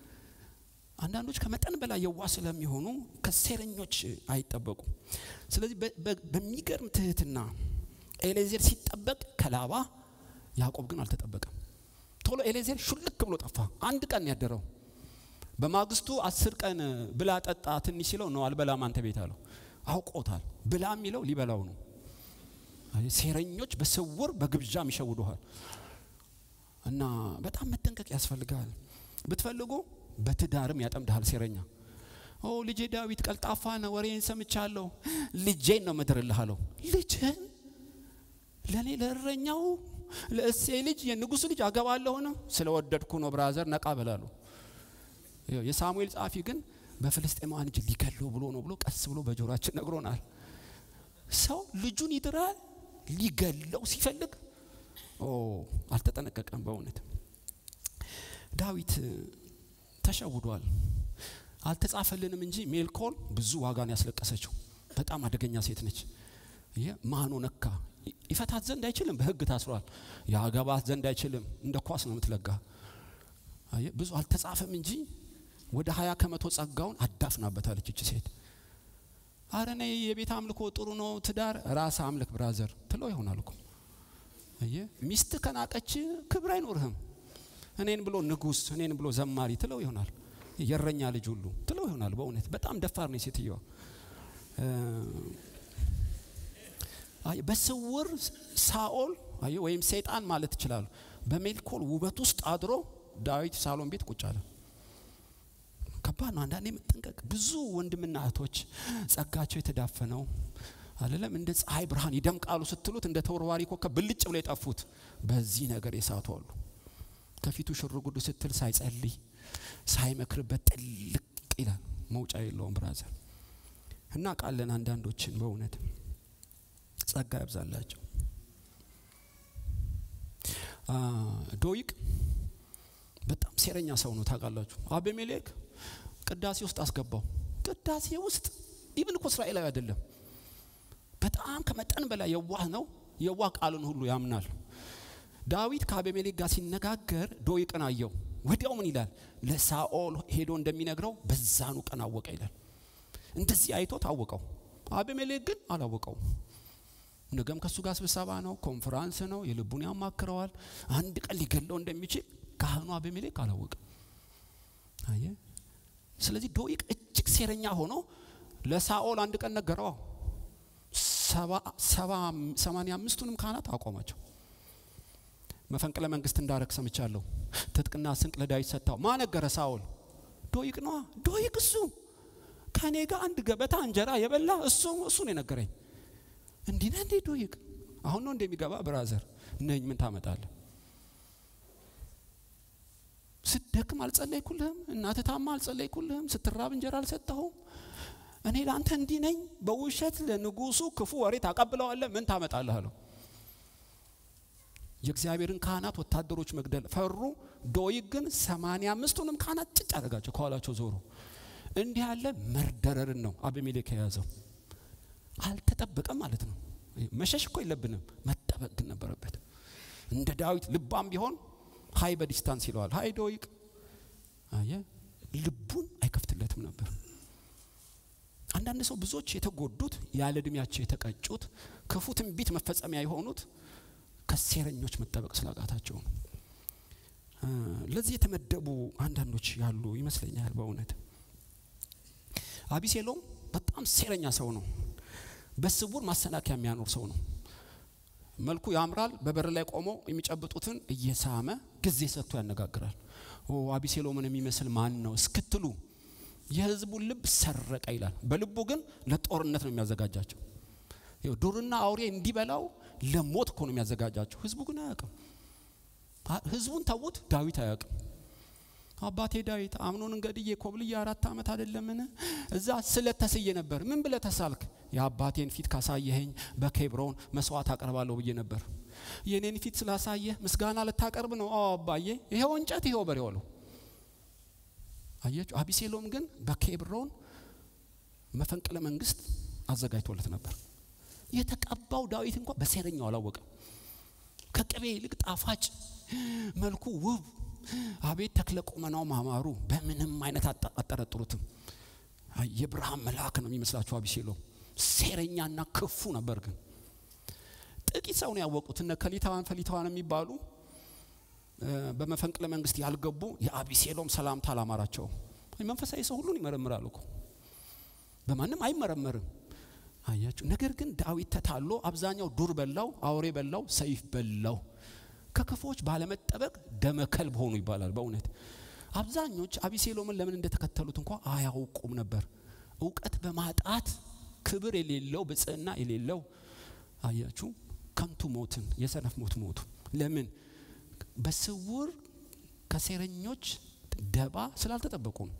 አንዳንዶች ከመጠን በላይ የዋህ ስለሚሆኑ ከሴረኞች አይጠበቁ። ስለዚህ በሚገርም ትህትና ኤሌዜር ሲጠበቅ ከላባ ያዕቆብ ግን አልተጠበቀም። ቶሎ ኤሌዜር ሹልክ ብሎ ጠፋ። አንድ ቀን ያደረው። በማግስቱ 10 ቀን ብላ ጠጣ ትንሽ ሲለው ነው አልበላም አንተ ቤት አለው። አውቆታል። ብላ የሚለው ሊበላው ነው። ሴረኞች በስውር በግብዣም ይሸውዱሃል እና በጣም መጠንቀቅ ያስፈልጋል። ብትፈልጉ በትዳርም ያጠምዳል ሴረኛ። ኦ ልጄ ዳዊት ቀልጣፋ ነው ወሬን ሰምቻለሁ ልጄን ነው መድርልህ አለው። ልጅህን ለኔ ለእረኛው ለእሴይ ልጅ የንጉስ ልጅ አገባለሁ ነው ስለወደድኩ ነው ብራዘር ነቃ በላሉ። የሳሙኤል ጻፊ ግን በፍልስጤማውያን እጅ ሊገለው ብሎ ነው ብሎ ቀስ ብሎ በጆሮአችን ነግሮናል። ሰው ልጁን ይድራል ሊገለው ሲፈልግ አልተጠነቀቀም። በእውነት ዳዊት ተሸውዷል። አልተጻፈልንም እንጂ ሜልኮል ብዙ ዋጋን ያስለቀሰችው በጣም አደገኛ ሴት ነች። ማኖ ነካ ይፈታት ዘንድ አይችልም፣ በህግ ታስሯል። ያገባት ዘንድ አይችልም፣ እንደ ኳስ ነው የምትለጋ። ብዙ አልተጻፈም እንጂ ወደ 20% ጸጋውን አዳፍናበታለች እቺ ሴት። አረኔ የቤት አምልኮ ጥሩ ነው ትዳር ራስ አምልክ ብራዘር ትለው ይሆናል እኮ። ሚስት ከናቀች ክብር አይኖርህም። እኔን ብሎ ንጉስ እኔን ብሎ ዘማሪ ትለው ይሆናል። የረኛ ልጅ ሁሉ ትለው ይሆናል። በእውነት በጣም ደፋር ነው ሴትየዋ። በስውር ሳኦል ወይም ሰይጣን ማለት ይችላል በሜልኮል ውበት ውስጥ አድሮ ዳዊት ሳሎን ቤት ቁጭ አለ። ከባድ ነው አንዳንዴ መጠንቀቅ። ብዙ ወንድምና እህቶች ጸጋቸው የተዳፈነው አይደለም እንደ ፀሐይ ብርሃን ይደምቃሉ ስትሉት እንደ ተወርዋሪ ኮከብ ብልጭ ብለው የጠፉት በዚህ ነገር የሳቱ አሉ። ከፊቱ ሽርጉድ ስትል ሳይጸልይ ሳይመክርበት ጥልቅ ይላል። መውጫ የለውም ብራዘር። እና ቃለን አንዳንዶችን በእውነት ጸጋ ያብዛላችሁ። ዶይቅ በጣም ሴረኛ ሰው ነው ታውቃላችሁ። አቤሜሌክ ቅዳሴ ውስጥ አስገባው። ቅዳሴ ውስጥ ኢቭን እኮ እስራኤላዊ አይደለም፣ በጣም ከመጠን በላይ የዋህ ነው። የዋህ ቃሉን ሁሉ ያምናል። ዳዊት ከአቤሜሌክ ጋር ሲነጋገር ዶይቅን አየው። ወዲያው ምን ይላል? ለሳኦል ሄዶ እንደሚነግረው በዛኑ ቀን አወቀ ይላል። እንደዚህ አይቶ ታወቀው። አቤሜሌክ ግን አላወቀው። ነገም ከሱ ጋር ስብሰባ ነው፣ ኮንፈረንስ ነው፣ የልቡን ያማክረዋል። አንድ ቀን ሊገለው እንደሚችል ካህኑ አቤሜሌክ አላወቀ። አየ። ስለዚህ ዶይቅ እጅግ ሴረኛ ሆኖ ለሳኦል አንድ ቀን ነገረው። 85ቱንም ካህናት አቆማቸው። መፈንቅለ መንግስት እንዳረክ ሰምቻለሁ። ትጥቅና ስንቅ ለዳዊት ሰጣው። ማን ነገረ? ሳኦል። ዶይቅ ነው። ዶይቅ እሱ ከኔ ጋር አንድ ገበታ እንጀራ የበላ እሱ ነው የነገረኝ። እንዲህ ነው እንዴ ዶይቅ? አሁን ነው እንደሚገባ ብራዘር ነኝ። ምን ታመጣለህ? ስትደክም አልጸለይኩልህም? እናትህ ታማ አልጸለይኩልህም? ስትራብ እንጀራ አልሰጠሁም? እኔ ላንተ እንዲህ ነኝ? በውሸት ለንጉሱ ክፉ ወሬ ታቀብለዋለህ? ምን ታመጣለህ አለው። የእግዚአብሔርን ካህናት ወታደሮች መግደል ፈሩ። ዶይቅ ግን 85ቱንም ካህናት ጭጭ አደረጋቸው፣ ከኋላቸው ዞሩ። እንዲህ ያለ መርደረርን ነው አቤሜሌክ የያዘው። አልተጠበቀም ማለት ነው። መሸሽ እኮ የለብንም፣ መጠበቅ ግን ነበረበት። እንደ ዳዊት ልባም ቢሆን ሃይ በዲስታንስ ይለዋል። ሃይ ዶይቅ አየ ልቡን አይከፍትለትም ነበር። አንዳንድ ሰው ብዙዎች የተጎዱት ያለ እድሜያቸው የተቀጩት ክፉ ትንቢት መፈጸሚያ የሆኑት ከሴረኞች መጠበቅ ስላቃታቸው ነው። ለዚህ የተመደቡ አንዳንዶች ያሉ ይመስለኛል በእውነት። አቢሴሎም በጣም ሴረኛ ሰው ነው። በስውር ማሰናከያ የሚያኖር ሰው ነው። መልኩ ያምራል። በበር ላይ ቆሞ የሚጨብጡትን እየሳመ ጊዜ ሰጥቶ ያነጋግራል። አቢሴሎምን የሚመስል ማን ነው እስክትሉ የህዝቡን ልብ ሰረቀ ይላል። በልቡ ግን ለጦርነት ነው የሚያዘጋጃቸው። ዱርና አውሬ እንዲበላው ለሞት እኮ ነው የሚያዘጋጃቸው። ህዝቡ ግን አያውቅም። ህዝቡን ተውት፣ ዳዊት አያውቅም። አባቴ ዳዊት አምኖን እንገድዬ ኮብልዬ 4 ዓመት አይደለምን? እዛ ስለተሰየ ነበር። ምን ብለ ተሳልክ? የአባቴን ፊት ካሳየኸኝ በኬብሮን መስዋዕት አቀርባለሁ ብዬ ነበር። የኔን ፊት ስላሳየህ ምስጋና ልታቀርብ ነው? አዎ አባዬ፣ ይሄው እንጨት ይሄው በሬው ነው። አያችሁ። አቢሴሎም ግን በኬብሮን መፈንቅለ መንግስት አዘጋጅቶለት ነበር። የተቀባው ዳዊት እንኳን በሴረኛው አላወቀም። ከቅቤ ይልቅ ጣፋጭ መልኩ ውብ፣ አቤት ተክለ ቁመናው ማማሩ በምንም አይነት አጠረጥሩትም። የብርሃን መልአክ ነው የሚመስላችሁ አቢሴሎም። ሴረኛና ክፉ ነበር። ግን ጥቂት ሰው ነው ያወቁት። እነ ከሊታዋን ፈሊታዋን የሚባሉ በመፈንቅለ መንግስት ያልገቡ የአቢሴሎም ሰላምታ አላማራቸው። መንፈሳዊ ሰው ሁሉን ይመረምራል እኮ፣ በማንም አይመረመርም። አያችሁ። ነገር ግን ዳዊት ተታሎ አብዛኛው ዱር በላው፣ አውሬ በላው፣ ሰይፍ በላው። ከክፎች ባለመጠበቅ ደመከልብ ሆኑ ይባላል። በእውነት አብዛኞች አቢሴሎምን ለምን እንደተከተሉት እንኳን አያውቁም ነበር። ዕውቀት በማጣት ክብር የሌለው ብጽዕና የሌለው አያችሁ ከንቱ ሞትን የሰነፍ ሞት ሞቱ። ለምን? በስውር ከሴረኞች ደባ ስላልተጠበቁ ነው።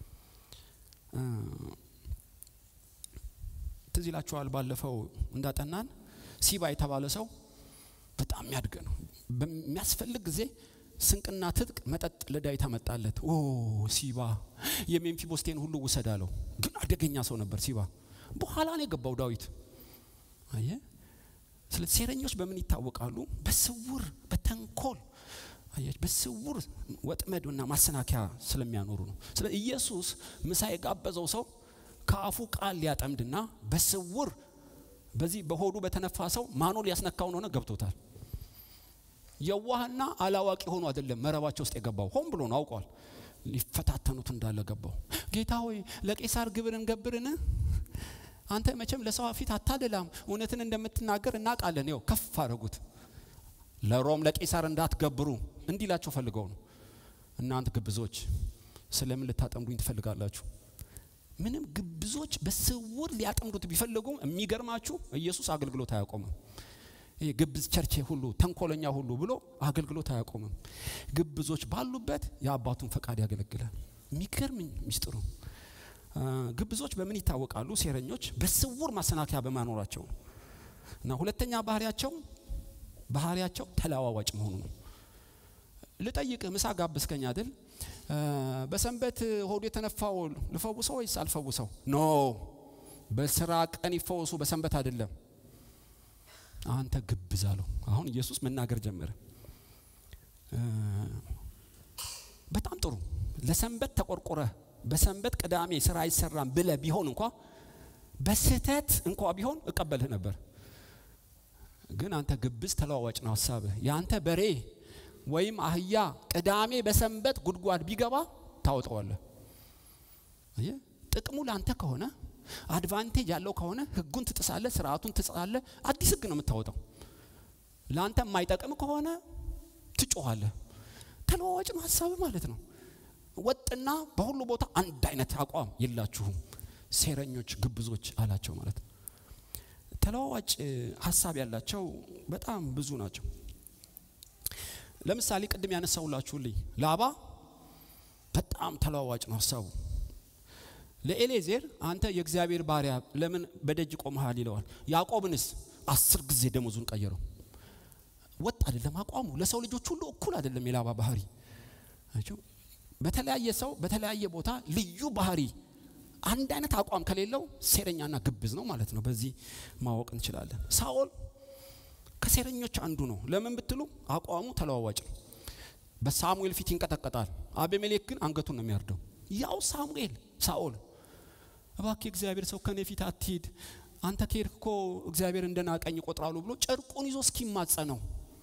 ትዝ ይላችኋል ባለፈው እንዳጠናን ሲባ የተባለ ሰው በጣም ያድገ ነው። በሚያስፈልግ ጊዜ ስንቅና ትጥቅ መጠጥ ለዳዊት አመጣለት። ሲባ የሜምፊቦስቴን ሁሉ ወሰዳለው። ግን አደገኛ ሰው ነበር ሲባ። በኋላ ነው የገባው ዳዊት። አየ። ስለዚህ ሴረኞች በምን ይታወቃሉ? በስውር በተንኮል አያችሁ፣ በስውር ወጥመድና ማሰናከያ ስለሚያኖሩ ነው። ስለዚህ ኢየሱስ ምሳ የጋበዘው ሰው ከአፉ ቃል ሊያጠምድና በስውር በዚህ በሆዱ በተነፋ ሰው ማኖ ሊያስነካው ነው ገብቶታል። የዋህና አላዋቂ ሆኖ አይደለም መረባቸው ውስጥ የገባው፣ ሆን ብሎ ነው አውቋል። ሊፈታተኑት እንዳለ ገባው። ጌታ ሆይ ለቄሳር ግብርን ገብርን? አንተ መቼም ለሰው ፊት አታደላም፣ እውነትን እንደምትናገር እናውቃለን። ይኸው ከፍ አደረጉት። ለሮም ለቄሳር እንዳትገብሩ እንዲላቸው ፈልገው ነው። እናንተ ግብዞች ስለምን ልታጠምዱኝ ትፈልጋላችሁ? ምንም ግብዞች በስውር ሊያጠምዱት ቢፈልጉም የሚገርማችሁ ኢየሱስ አገልግሎት አያቆምም። ይሄ ግብዝ ቸርች ሁሉ ተንኮለኛ ሁሉ ብሎ አገልግሎት አያቆምም። ግብዞች ባሉበት የአባቱን ፈቃድ ያገለግላል። የሚገርም ሚስጥሩ። ግብዞች በምን ይታወቃሉ? ሴረኞች በስውር ማሰናከያ በማኖራቸው። እና ሁለተኛ ባህሪያቸው ተለዋዋጭ መሆኑ ነው። ልጠይቅ ምሳ ጋብስከኝ አይደል? በሰንበት ሆዱ የተነፋው ልፈውሰው ወይስ አልፈውሰው? ኖ በስራ ቀን ይፈወሱ በሰንበት አይደለም። አንተ ግብዝ አለው። አሁን ኢየሱስ መናገር ጀመረ። በጣም ጥሩ ለሰንበት ተቆርቆረ በሰንበት ቅዳሜ ስራ አይሰራም ብለ ቢሆን እንኳን በስህተት እንኳን ቢሆን እቀበልህ ነበር። ግን አንተ ግብዝ ተለዋዋጭ ነው ሐሳብህ። ያንተ በሬ ወይም አህያ ቅዳሜ በሰንበት ጉድጓድ ቢገባ ታወጣዋለህ። ጥቅሙ ላንተ ከሆነ አድቫንቴጅ ያለው ከሆነ ህጉን ትጥሳለህ፣ ስርዓቱን ትጥሳለህ፣ አዲስ ህግ ነው የምታወጣው። ላንተ የማይጠቅም ከሆነ ትጮሃለህ። ተለዋዋጭ ነው ሐሳብ ማለት ነው። ወጥና በሁሉ ቦታ አንድ አይነት አቋም የላችሁም ሴረኞች ግብዞች አላቸው ማለት ነው። ተለዋዋጭ ሐሳብ ያላቸው በጣም ብዙ ናቸው። ለምሳሌ ቅድም ያነሳውላችሁልኝ ላባ በጣም ተለዋዋጭ ነው ሐሳቡ። ለኤሌዜር አንተ የእግዚአብሔር ባሪያ ለምን በደጅ ቆመሃል ይለዋል። ያዕቆብንስ 10 ጊዜ ደሞዙን ቀየረው። ወጥ አይደለም አቋሙ። ለሰው ልጆች ሁሉ እኩል አይደለም የላባ ባህሪ። በተለያየ ሰው በተለያየ ቦታ ልዩ ባህሪ አንድ አይነት አቋም ከሌለው ሴረኛና ግብዝ ነው ማለት ነው። በዚህ ማወቅ እንችላለን። ሳኦል ከሴረኞች አንዱ ነው። ለምን ብትሉ አቋሙ ተለዋዋጭ ነው። በሳሙኤል ፊት ይንቀጠቀጣል። አቤሜሌክ ግን አንገቱን ነው የሚያርደው። ያው ሳኦል እባክህ እግዚአብሔር ሰው ከኔ ፊት አትሂድ አንተ ከሄድኮ እግዚአብሔር እንደናቀኝ ቆጥራሉ ብሎ ጨርቁን ይዞ እስኪማጸነው።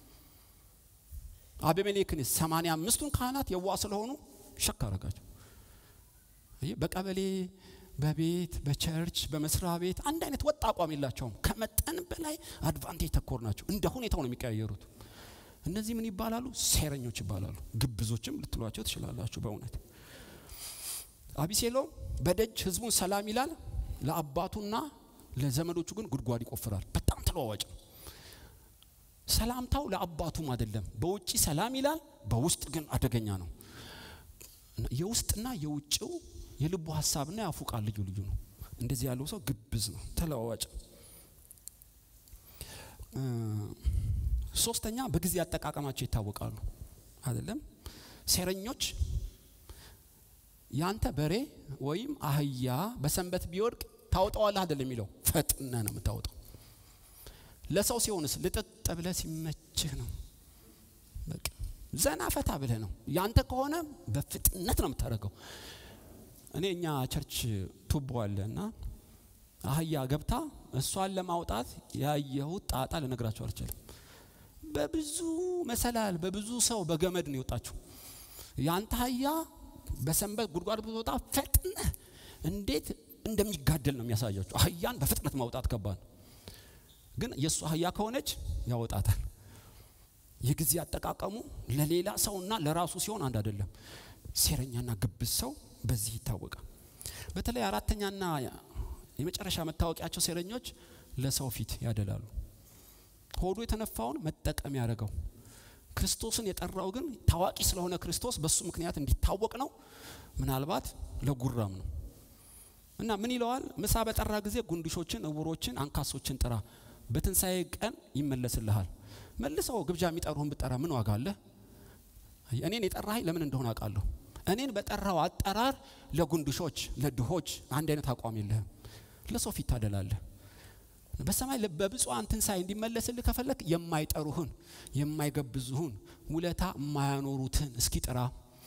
አቤሜሌክን 85ቱን ካህናት የዋ ስለሆኑ ሸክ አረጋቸው። በቀበሌ በቤት በቸርች በመስሪያ ቤት አንድ አይነት ወጥ አቋም የላቸውም። ከመጠን በላይ አድቫንቴጅ ተኮር ናቸው። እንደ ሁኔታው ነው የሚቀያየሩት። እነዚህ ምን ይባላሉ? ሴረኞች ይባላሉ። ግብዞችም ልትሏቸው ትችላላችሁ በእውነት። አቢሴሎም በደጅ ህዝቡን ሰላም ይላል፣ ለአባቱና ለዘመዶቹ ግን ጉድጓድ ይቆፍራል። በጣም ተለዋዋጭ ነው። ሰላምታው ለአባቱም አይደለም። በውጪ ሰላም ይላል፣ በውስጥ ግን አደገኛ ነው። የውስጥና የውጭው የልቡ ሐሳብና ያፉ ቃል ልዩ ነው። እንደዚህ ያለው ሰው ግብዝ ነው፣ ተለዋዋጭ። ሶስተኛ በጊዜ አጠቃቀማቸው ይታወቃሉ አይደለም? ሴረኞች ያንተ በሬ ወይም አህያ በሰንበት ቢወድቅ ታውጣዋለህ አይደለም የሚለው፣ ፈጥነ ነው የምታወጣው። ለሰው ሲሆንስ ልጥጥ ብለህ ሲመችህ ነው። በቃ ዘና ፈታ ብለህ ነው። ያንተ ከሆነ በፍጥነት ነው የምታደርገው። እኛ ቸርች ቱቦ አለና አህያ ገብታ እሷን ለማውጣት ያየሁት ጣጣ ልነግራችሁ አልችልም። በብዙ መሰላል በብዙ ሰው በገመድ ነው የወጣችው። ያንተ አህያ በሰንበት ጉድጓድ ብትወጣ ፈጥነ እንዴት እንደሚጋደል ነው የሚያሳያችሁ። አህያን በፍጥነት ማውጣት ከባድ ነው። ግን የሱ አህያ ከሆነች ያወጣታል። የጊዜ አጠቃቀሙ ለሌላ ሰውና ለራሱ ሲሆን አንድ አይደለም። ሴረኛና ግብዝ ሰው በዚህ ይታወቃል። በተለይ አራተኛና የመጨረሻ መታወቂያቸው ሴረኞች ለሰው ፊት ያደላሉ። ሆዱ የተነፋውን መጠቀም ያደርገው። ክርስቶስን የጠራው ግን ታዋቂ ስለሆነ ክርስቶስ በሱ ምክንያት እንዲታወቅ ነው። ምናልባት ለጉራም ነው። እና ምን ይለዋል? ምሳ በጠራ ጊዜ ጉንድሾችን፣ እውሮችን፣ አንካሶችን ጥራ፣ በትንሳኤ ቀን ይመለስልሃል። መልሰው ግብዣ የሚጠሩህን ብጠራ ምን ዋጋ አለ? እኔን የጠራኸኝ ለምን እንደሆነ አውቃለሁ። እኔን በጠራው አጠራር ለጉንድሾች ለድሆች አንድ አይነት አቋም የለህም። ለሰው ፊት ታደላለህ። በሰማይ በብፁዓን ትንሳኤ እንዲመለስልህ ከፈለክ የማይጠሩህን የማይገብዙህን ውለታ የማያኖሩትን እስኪ ጥራ።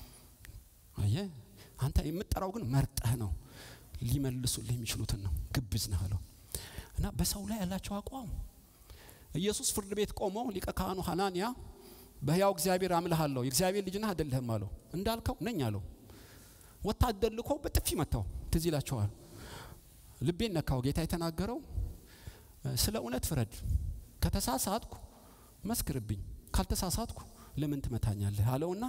አየህ አንተ የምትጠራው ግን መርጠህ ነው። ሊመልሱልህ የሚችሉትን ነው። ግብዝ ነህ አለው። እና በሰው ላይ ያላቸው አቋም ኢየሱስ ፍርድ ቤት ቆሞ ሊቀ ካህኑ ሐናንያ በሕያው እግዚአብሔር አምልሃለሁ የእግዚአብሔር ልጅ ነህ አይደለህም አለው። እንዳልከው ነኝ አለው። ወታደር ልኮ በጥፊ መታው። ትዝ ይላችኋል። ልቤን ነካው። ጌታ የተናገረው ስለ እውነት ፍረድ፣ ከተሳሳትኩ መስክርብኝ፣ ካልተሳሳትኩ ለምን ትመታኛለህ አለውና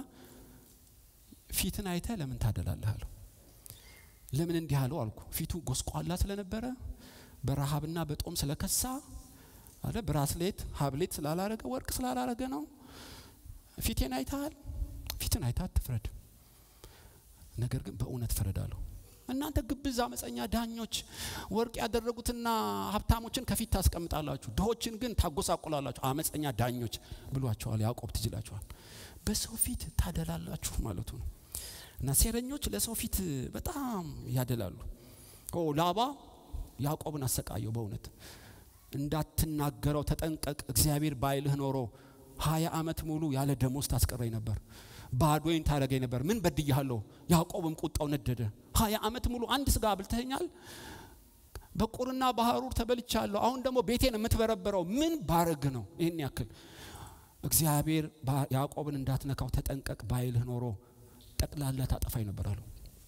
ፊትን አይተህ ለምን ታደላለህ አለው። ለምን እንዲህ አለው አልኩ። ፊቱ ጎስቋላ ስለነበረ በረሃብና በጦም ስለከሳ አለ። ብራስሌት ሀብሌት ስላላረገ ወርቅ ስላላረገ ነው። ፊቴን አይተሃል፣ ፊትን አይተህ አትፍረድ፣ ነገር ግን በእውነት ፍረድ አለው። እናንተ ግብዝ አመፀኛ ዳኞች ወርቅ ያደረጉትና ሀብታሞችን ከፊት ታስቀምጣላችሁ፣ ድሆችን ግን ታጎሳቁላላችሁ። አመፀኛ ዳኞች ብሏቸዋል ያዕቆብ ትጅላቸዋል። በሰው ፊት ታደላላችሁ ማለቱ ነው። እና ሴረኞች ለሰው ፊት በጣም ያደላሉ። ላባ ያዕቆብን አሰቃየው። በእውነት እንዳትናገረው ተጠንቀቅ፣ እግዚአብሔር ባይልህ ኖሮ 20 ዓመት ሙሉ ያለ ደሞዝ ታስቀረኝ ነበር፣ ባዶዬን ታረገኝ ነበር። ምን በድያለሁ? ያዕቆብም ቁጣው ነደደ። 20 ዓመት ሙሉ አንድ ስጋ አብልተኛል፣ በቁርና በሐሩር ተበልቻለሁ። አሁን ደግሞ ቤቴን የምትበረበረው ምን ባረግ ነው? ይሄን ያክል እግዚአብሔር ያዕቆብን እንዳትነካው ተጠንቀቅ ባይልህ ኖሮ ጠቅላላ ታጠፋኝ ነበር አለው።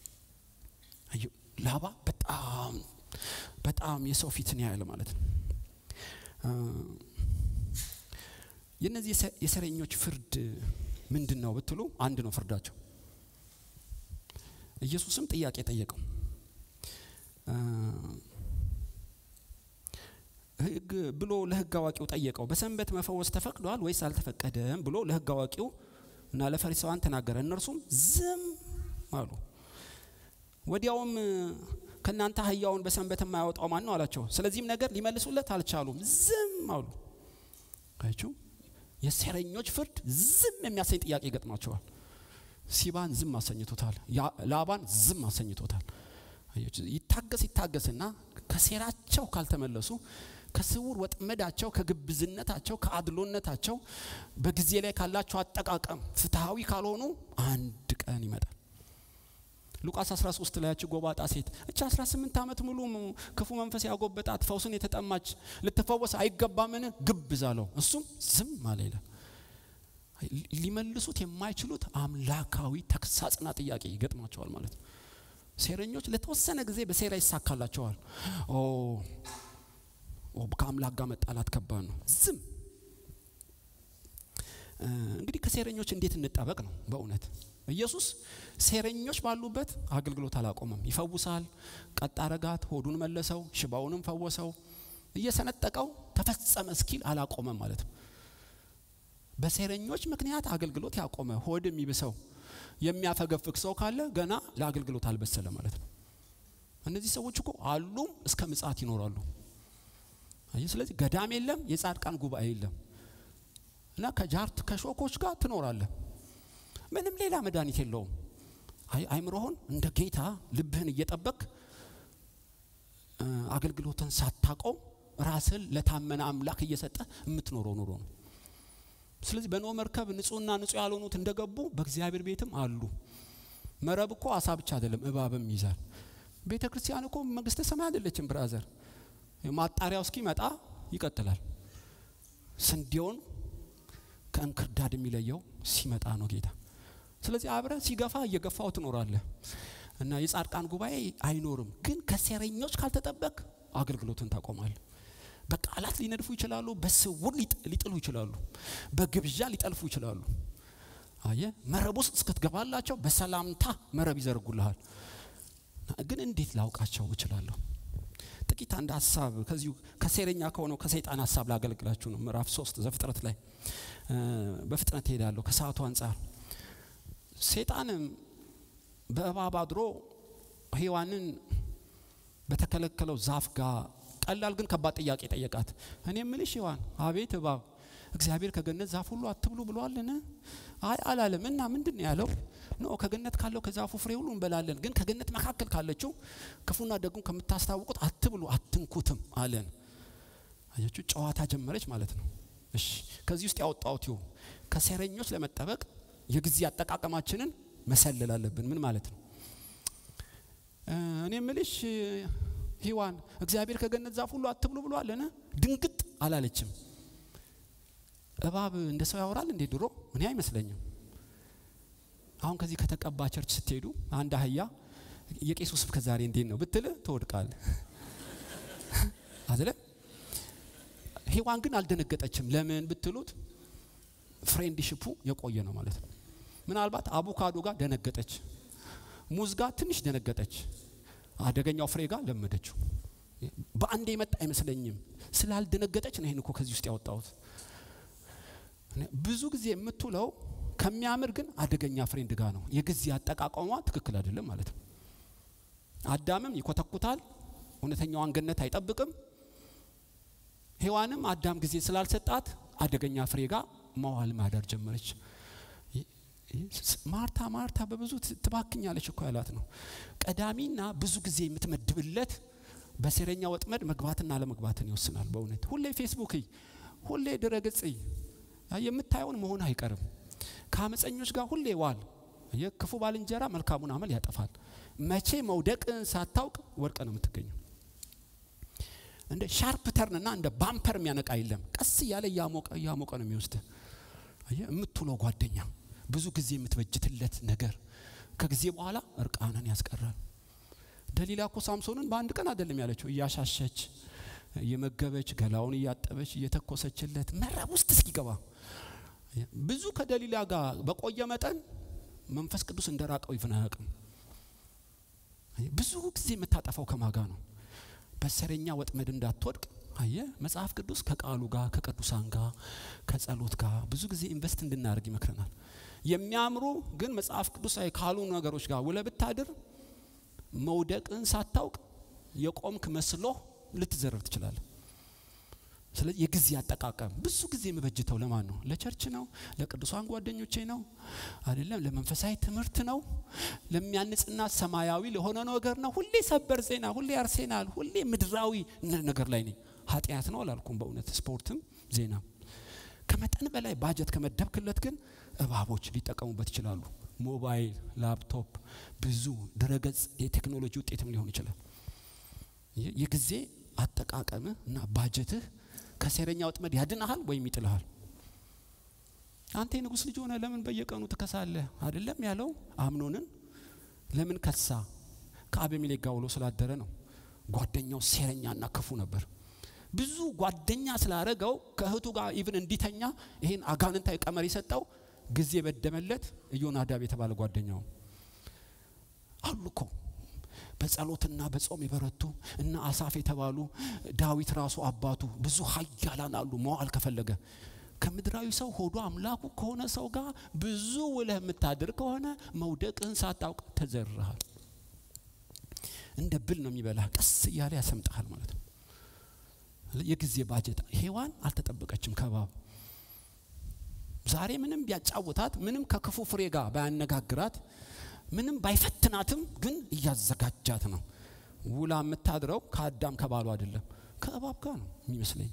ላባ በጣም የሰው ፊትን ያያል ማለት ነው። የነዚህ የሰረኞች ፍርድ ምንድነው ብትሉ አንድ ነው ፍርዳቸው። ኢየሱስም ጥያቄ ጠየቀው። ሕግ ብሎ ለሕግ አዋቂው ጠየቀው። በሰንበት መፈወስ ተፈቅዷል ወይስ አልተፈቀደም ብሎ ለሕግ አዋቂው እና ለፈሪሳውያን ተናገረ። እነርሱም ዝም አሉ። ወዲያውም ከናንተ አህያውን በሰንበት የማያወጣው ማን ነው አላቸው። ስለዚህም ነገር ሊመልሱለት አልቻሉም፣ ዝም አሉ። አይቹ የሰረኞች ፍርድ ዝም የሚያሰኝ ጥያቄ ገጥሟቸዋል። ሲባን ዝም አሰኝቶታል፣ ላባን ዝም አሰኝቶታል። ይታገስና ከሴራቸው ካልተመለሱ ከስውር ወጥመዳቸው ከግብዝነታቸው ከአድሎነታቸው በጊዜ ላይ ካላቸው አጠቃቀም ፍትሃዊ ካልሆኑ አንድ ቀን ይመጣል። ሉቃስ 13 ላይ ያቺ ጎባጣ ሴት እቺ 18 ዓመት ሙሉ ክፉ መንፈስ ያጎበጣት ፈውስን የተጠማች ልትፈወስ አይገባምን? ግብዝ አለው። እሱም ዝም አለ ይላል። ሊመልሱት የማይችሉት አምላካዊ ተክሳጽና ጥያቄ ይገጥማቸዋል ማለት ነው። ሴረኞች ለተወሰነ ጊዜ በሴራ ይሳካላቸዋል። ከአምላክ ጋር መጣላት ከባድ ነው። ዝም እንግዲህ ከሴረኞች እንዴት እንጠበቅ ነው በእውነት። ኢየሱስ ሴረኞች ባሉበት አገልግሎት አላቆመም። ይፈውሳል፣ ቀጥ አረጋት፣ ሆዱን መለሰው፣ ሽባውንም ፈወሰው፣ እየሰነጠቀው ተፈጸመ እስኪል አላቆመም ማለት ነው። በሴረኞች ምክንያት አገልግሎት ያቆመ ሆድ የሚብሰው የሚያፈገፍግ ሰው ካለ ገና ለአገልግሎት አልበሰለ ማለት ነው። እነዚህ ሰዎች እኮ አሉ እስከ ምጽአት ይኖራሉ። ስለዚህ ገዳም የለም፣ የጻድቃን ጉባኤ የለም እና ከጃርት ከሾኮች ጋር ትኖራለህ። ምንም ሌላ መድኃኒት የለውም። አይምሮህን እንደ ጌታ ልብህን እየጠበቅ አገልግሎትን ሳታቆም ራስን ለታመነ አምላክ እየሰጠ የምትኖረው ኑሮ ነው። ስለዚህ በኖህ መርከብ ንጹህና ንጹህ ያልሆኑት እንደገቡ በእግዚአብሔር ቤትም አሉ። መረብ እኮ አሳ ብቻ አይደለም እባብም ይዛል። ቤተክርስቲያን እኮ መንግስተ ሰማይ አይደለችም ብራዘር። ማጣሪያው እስኪመጣ ይቀጥላል። ስንዴውን ከእንክርዳድ የሚለየው ሲመጣ ነው ጌታ። ስለዚህ አብረ ሲገፋ እየገፋው ትኖራለህ እና የጻድቃን ጉባኤ አይኖርም። ግን ከሴረኞች ካልተጠበቅ አገልግሎትን ታቆማለህ። በቃላት ሊነድፉ ይችላሉ፣ በስውር ሊጥሉ ይችላሉ፣ በግብዣ ሊጠልፉ ይችላሉ። መረብ ውስጥ እስክትገባላቸው በሰላምታ መረብ ይዘርጉልሃል። ግን እንዴት ላውቃቸው እችላለሁ? ጥቂት አንድ ሐሳብ ከዚሁ ከሴረኛ ከሆነው ከሰይጣን ሐሳብ ላገልግላችሁ ነው። ምዕራፍ 3 ዘፍጥረት ላይ በፍጥነት ሄዳለሁ ከሰዓቱ አንፃር። ሰይጣንም በእባብ አድሮ ሔዋንን በተከለከለው ዛፍ ጋር ቀላል ግን ከባድ ጥያቄ ጠየቃት። እኔ ምልሽ ሔዋን፣ አቤት እባብ፣ እግዚአብሔር ከገነት ዛፍ ሁሉ አትብሉ ብሏልን? አይ አላለም። እና ምንድነው ያለው? ከገነት ካለው ከዛፉ ፍሬ ሁሉ እንበላለን፣ ግን ከገነት መካከል ካለችው ክፉና ደጉን ከምታስታውቁት አትብሉ አትንኩትም አለን። አያችሁ፣ ጨዋታ ጀመረች ማለት ነው። እሺ ከዚህ ውስጥ ያወጣውት ይው ከሴረኞች ለመጠበቅ የጊዜ አጠቃቀማችንን መሰለል አለብን። ምን ማለት ነው? እኔ ምልሽ ሔዋን፣ እግዚአብሔር ከገነት ዛፍ ሁሉ አትብሉ ብሏልን? ድንግጥ አላለችም። እባብ እንደ ሰው ያወራል እንዴ? ድሮ እኔ አይመስለኝም። አሁን ከዚህ ከተቀባ ቸርች ስትሄዱ አንድ አህያ የቄሱ ስብከት ዛሬ እንዴት ነው ብትል ትወድቃለህ አይደል? ሔዋን ግን አልደነገጠችም። ለምን ብትሉት ፍሬንድሺፑ የቆየ ነው ማለት ነው። ምናልባት አቮካዶ ጋር ደነገጠች፣ ሙዝ ጋር ትንሽ ደነገጠች፣ አደገኛው ፍሬ ጋር ለመደችው። በአንዴ መጣ አይመስለኝም። ስላልደነገጠች ነው ይሄን እኮ ከዚህ ውስጥ ያወጣሁት። ብዙ ጊዜ የምትውለው ከሚያምር ግን አደገኛ ፍሬንድ ጋር ነው። የጊዜ አጠቃቀሟ ትክክል አይደለም ማለት ነው። አዳምም ይኮተኩታል፣ እውነተኛዋን ገነት አይጠብቅም። ሔዋንም አዳም ጊዜ ስላልሰጣት አደገኛ ፍሬ ጋር መዋል ማደር ጀመረች። ማርታ በብዙ ትባክኛለች እኮ ያላት ነው። ቀዳሚና ብዙ ጊዜ የምትመድብለት በሴረኛ ወጥመድ መግባትና ለመግባትን ይወስናል። በእውነት ሁሌ ፌስቡክ ሁሌ ድረገጽ የምታየውን መሆን አይቀርም። ከአመፀኞች ጋር ሁሌ ዋል። የክፉ ባልንጀራ መልካሙን አመል ያጠፋል። መቼ መውደቅን ሳታውቅ ወርቅ ነው የምትገኘው። እንደ ሻርፕ ተርንና እንደ ባምፐር የሚያነቃ የለም። ቀስ ያለ ያሞቀ ነው የሚወስድ። የምትውለው ጓደኛ ብዙ ጊዜ የምትበጅትለት ነገር ከጊዜ በኋላ እርቃንን ያስቀራል። ደሊላ እኮ ሳምሶንን በአንድ ቀን አይደለም ያለችው፣ እያሻሸች እየመገበች ገላውን እያጠበች እየተኮሰችለት መረብ ውስጥ እስኪገባ ብዙ ከደሊላ ጋር በቆየ መጠን መንፈስ ቅዱስ እንደራቀው ይፈናቀም። ብዙ ጊዜ የምታጠፋው ከማጋ ነው። በሰረኛ ወጥመድ እንዳትወድቅ መጽሐፍ ቅዱስ ከቃሉ ጋር ከቅዱሳን ጋር ከጸሎት ጋር ብዙ ጊዜ ኢንቨስት እንድናደርግ ይመክረናል። የሚያምሩ ግን መጽሐፍ ቅዱሳዊ ካሉ ነገሮች ጋር ውለህ ብታድር መውደቅን ሳታውቅ የቆምክ መስሎ ልትዘረፍ ትችላለህ። ስለዚህ የጊዜ አጠቃቀም ብዙ ጊዜ የምበጅተው ለማን ነው? ለቸርች ነው? ለቅዱሳን ጓደኞቼ ነው? አይደለም። ለመንፈሳዊ ትምህርት ነው? ለሚያንጽና ሰማያዊ ለሆነ ነገር ነው? ሁሌ ሰበር ዜና፣ ሁሌ አርሴናል፣ ሁሌ ምድራዊ ነገር ላይ ነኝ። ኃጢአት ነው አላልኩም። በእውነት ስፖርትም ዜና ከመጠን በላይ ባጀት ከመደብክለት ግን እባቦች ሊጠቀሙበት ይችላሉ። ሞባይል፣ ላፕቶፕ፣ ብዙ ድረገጽ የቴክኖሎጂ ውጤትም ሊሆን ይችላል። የጊዜ አጠቃቀምህ እና ባጀትህ ከሴረኛ ወጥመድ ያድናል ወይም ይጥልሃል። አንተ የንጉስ ልጅ ሆነ ለምን በየቀኑ ትከሳለህ? አይደለም ያለው አምኖንን ለምን ከሳ? ከአቤሜሌክ ጋር ውሎ ስላደረ ነው። ጓደኛው ሴረኛና ክፉ ነበር። ብዙ ጓደኛ ስላረገው ከእህቱ ጋር ኢቭን እንዲተኛ ይሄን አጋንንታዊ ቀመር የሰጠው ጊዜ በደመለት ኢዮናዳብ የተባለ ጓደኛው አሉኮ በጸሎትና በጾም ይበረቱ እና አሳፍ የተባሉ ዳዊት ራሱ አባቱ ብዙ ኃያላን አሉ። መዋል ከፈለገ ከምድራዊ ሰው ሆዶ አምላኩ ከሆነ ሰው ጋር ብዙ ውለህ የምታድር ከሆነ መውደቅህን ሳታውቅ ተዘርረሃል። እንደ ብል ነው የሚበላህ፣ ቀስ እያለ ያሰምጣል ማለት ነው። የጊዜ ባጀት ሔዋን አልተጠበቀችም ከባብ። ዛሬ ምንም ቢያጫውታት ምንም ከክፉ ፍሬ ጋር ባያነጋግራት ምንም ባይፈትናትም ግን እያዘጋጃት ነው። ውላ የምታድረው ከአዳም ከባሉ አይደለም ከእባብ ጋር ነው የሚመስለኝ።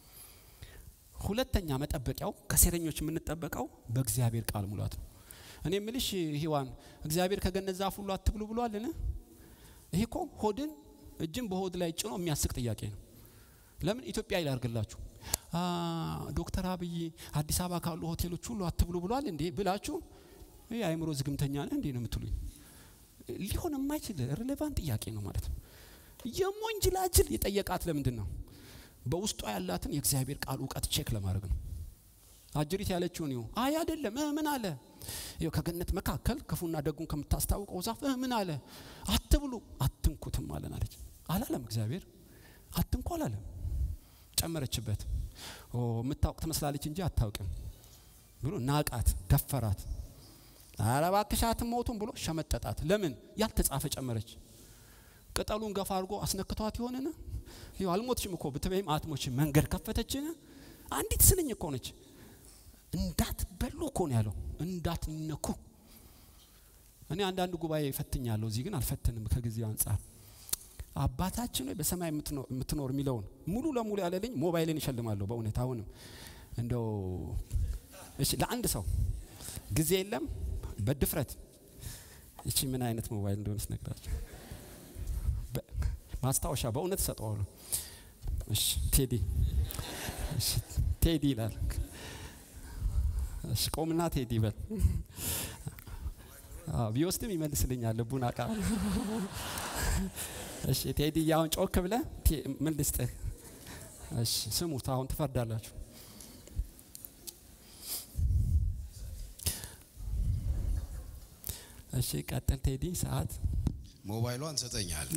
ሁለተኛ መጠበቂያው ከሴረኞች የምንጠበቀው በእግዚአብሔር ቃል ሙላት ነው። እኔ ምልሽ ሔዋን እግዚአብሔር ከገነት ዛፍ ሁሉ አትብሉ ብሏልን? ይሄ እኮ ሆድን እጅን በሆድ ላይ ጭኖ የሚያስቅ ጥያቄ ነው። ለምን ኢትዮጵያ ይላርግላችሁ ዶክተር አብይ አዲስ አበባ ካሉ ሆቴሎች ሁሉ አትብሉ ብሏል እንዴ ብላችሁ ይሄ አይምሮ ዝግምተኛ ነህ እንዴ ነው የምትሉኝ? ሊሆን የማይችል ሪሌቫንት ጥያቄ ነው ማለት ነው። የሞንጅላጅል የጠየቃት ለምንድን ነው? በውስጧ ያላትን የእግዚአብሔር ቃል ዕውቀት ቼክ ለማድረግ ነው። አጅሪት ያለችው ነው አይደለም። ምን አለ? ይኸው ከገነት መካከል ክፉና ደጉን ከምታስታውቀው ዛፍ ምን አለ? አትብሉ አትንኩትም አለች። አላለም እግዚአብሔር አትንኩ አላለም። ጨመረችበት። የምታውቅ ትመስላለች እንጂ አታውቅም ብሎ ናቃት፣ ደፈራት። አረባክሻት ሞቱን ብሎ ሸመጠጣት። ለምን? ያልተጻፈ ጨመረች። ቅጠሉን ገፋ አድርጎ አስነክቷት ይሆንና ይኸው አልሞትሽም እኮ ብትበይም አትሞችም መንገድ ከፈተችን። አንዲት ስንኝ እኮ ነች። እንዳትበሉ እኮ ነው ያለው፣ እንዳትነኩ። እኔ አንዳንድ ጉባኤ ፈትኛለሁ፣ እዚህ ግን አልፈትንም ከጊዜው አንፃር። አባታችን ወይ በሰማይ የምትኖር የሚለውን ሙሉ ለሙሉ ያለልኝ ሞባይልን ይሸልማለሁ። በእውነት አሁንም እንደው እሺ ለአንድ ሰው ጊዜ የለም በድፍረት እቺ ምን አይነት ሞባይል እንደሆነስ ነግራችሁ ማስታወሻ በእውነት ሰጠዋለሁ። እሺ ቴዲ ይላል። እሺ ቆምና ቴዲ በል ቢወስድም ይመልስልኛል ልቡን አቃ። እሺ ቴዲ ያውን ጮክ ብለህ ምን ልስጥህ? እሺ ስሙት፣ አሁን ትፈርዳላችሁ። እሺ ቀጥል ቴዲ። ሰዓት ሞባይሏን ሰጠኛል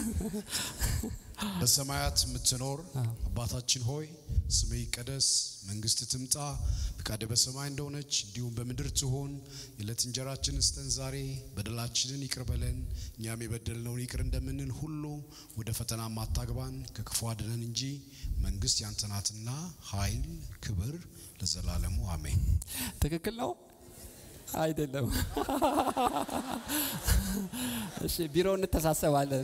በሰማያት የምትኖር አባታችን ሆይ ስምህ ይቀደስ መንግስት ትምጣ ፈቃድህ በሰማይ እንደሆነች እንዲሁም በምድር ትሁን የዕለት እንጀራችንን ስጠን ዛሬ በደላችንን ይቅር በለን እኛም የበደልነውን ይቅር እንደምንል ሁሉ ወደ ፈተና አታግባን ከክፉ አድነን እንጂ መንግስት ያንተ ናትና ኃይል ክብር ለዘላለሙ አሜን ትክክል ነው አይደለም እሺ ቢሮ እንተሳሰባለን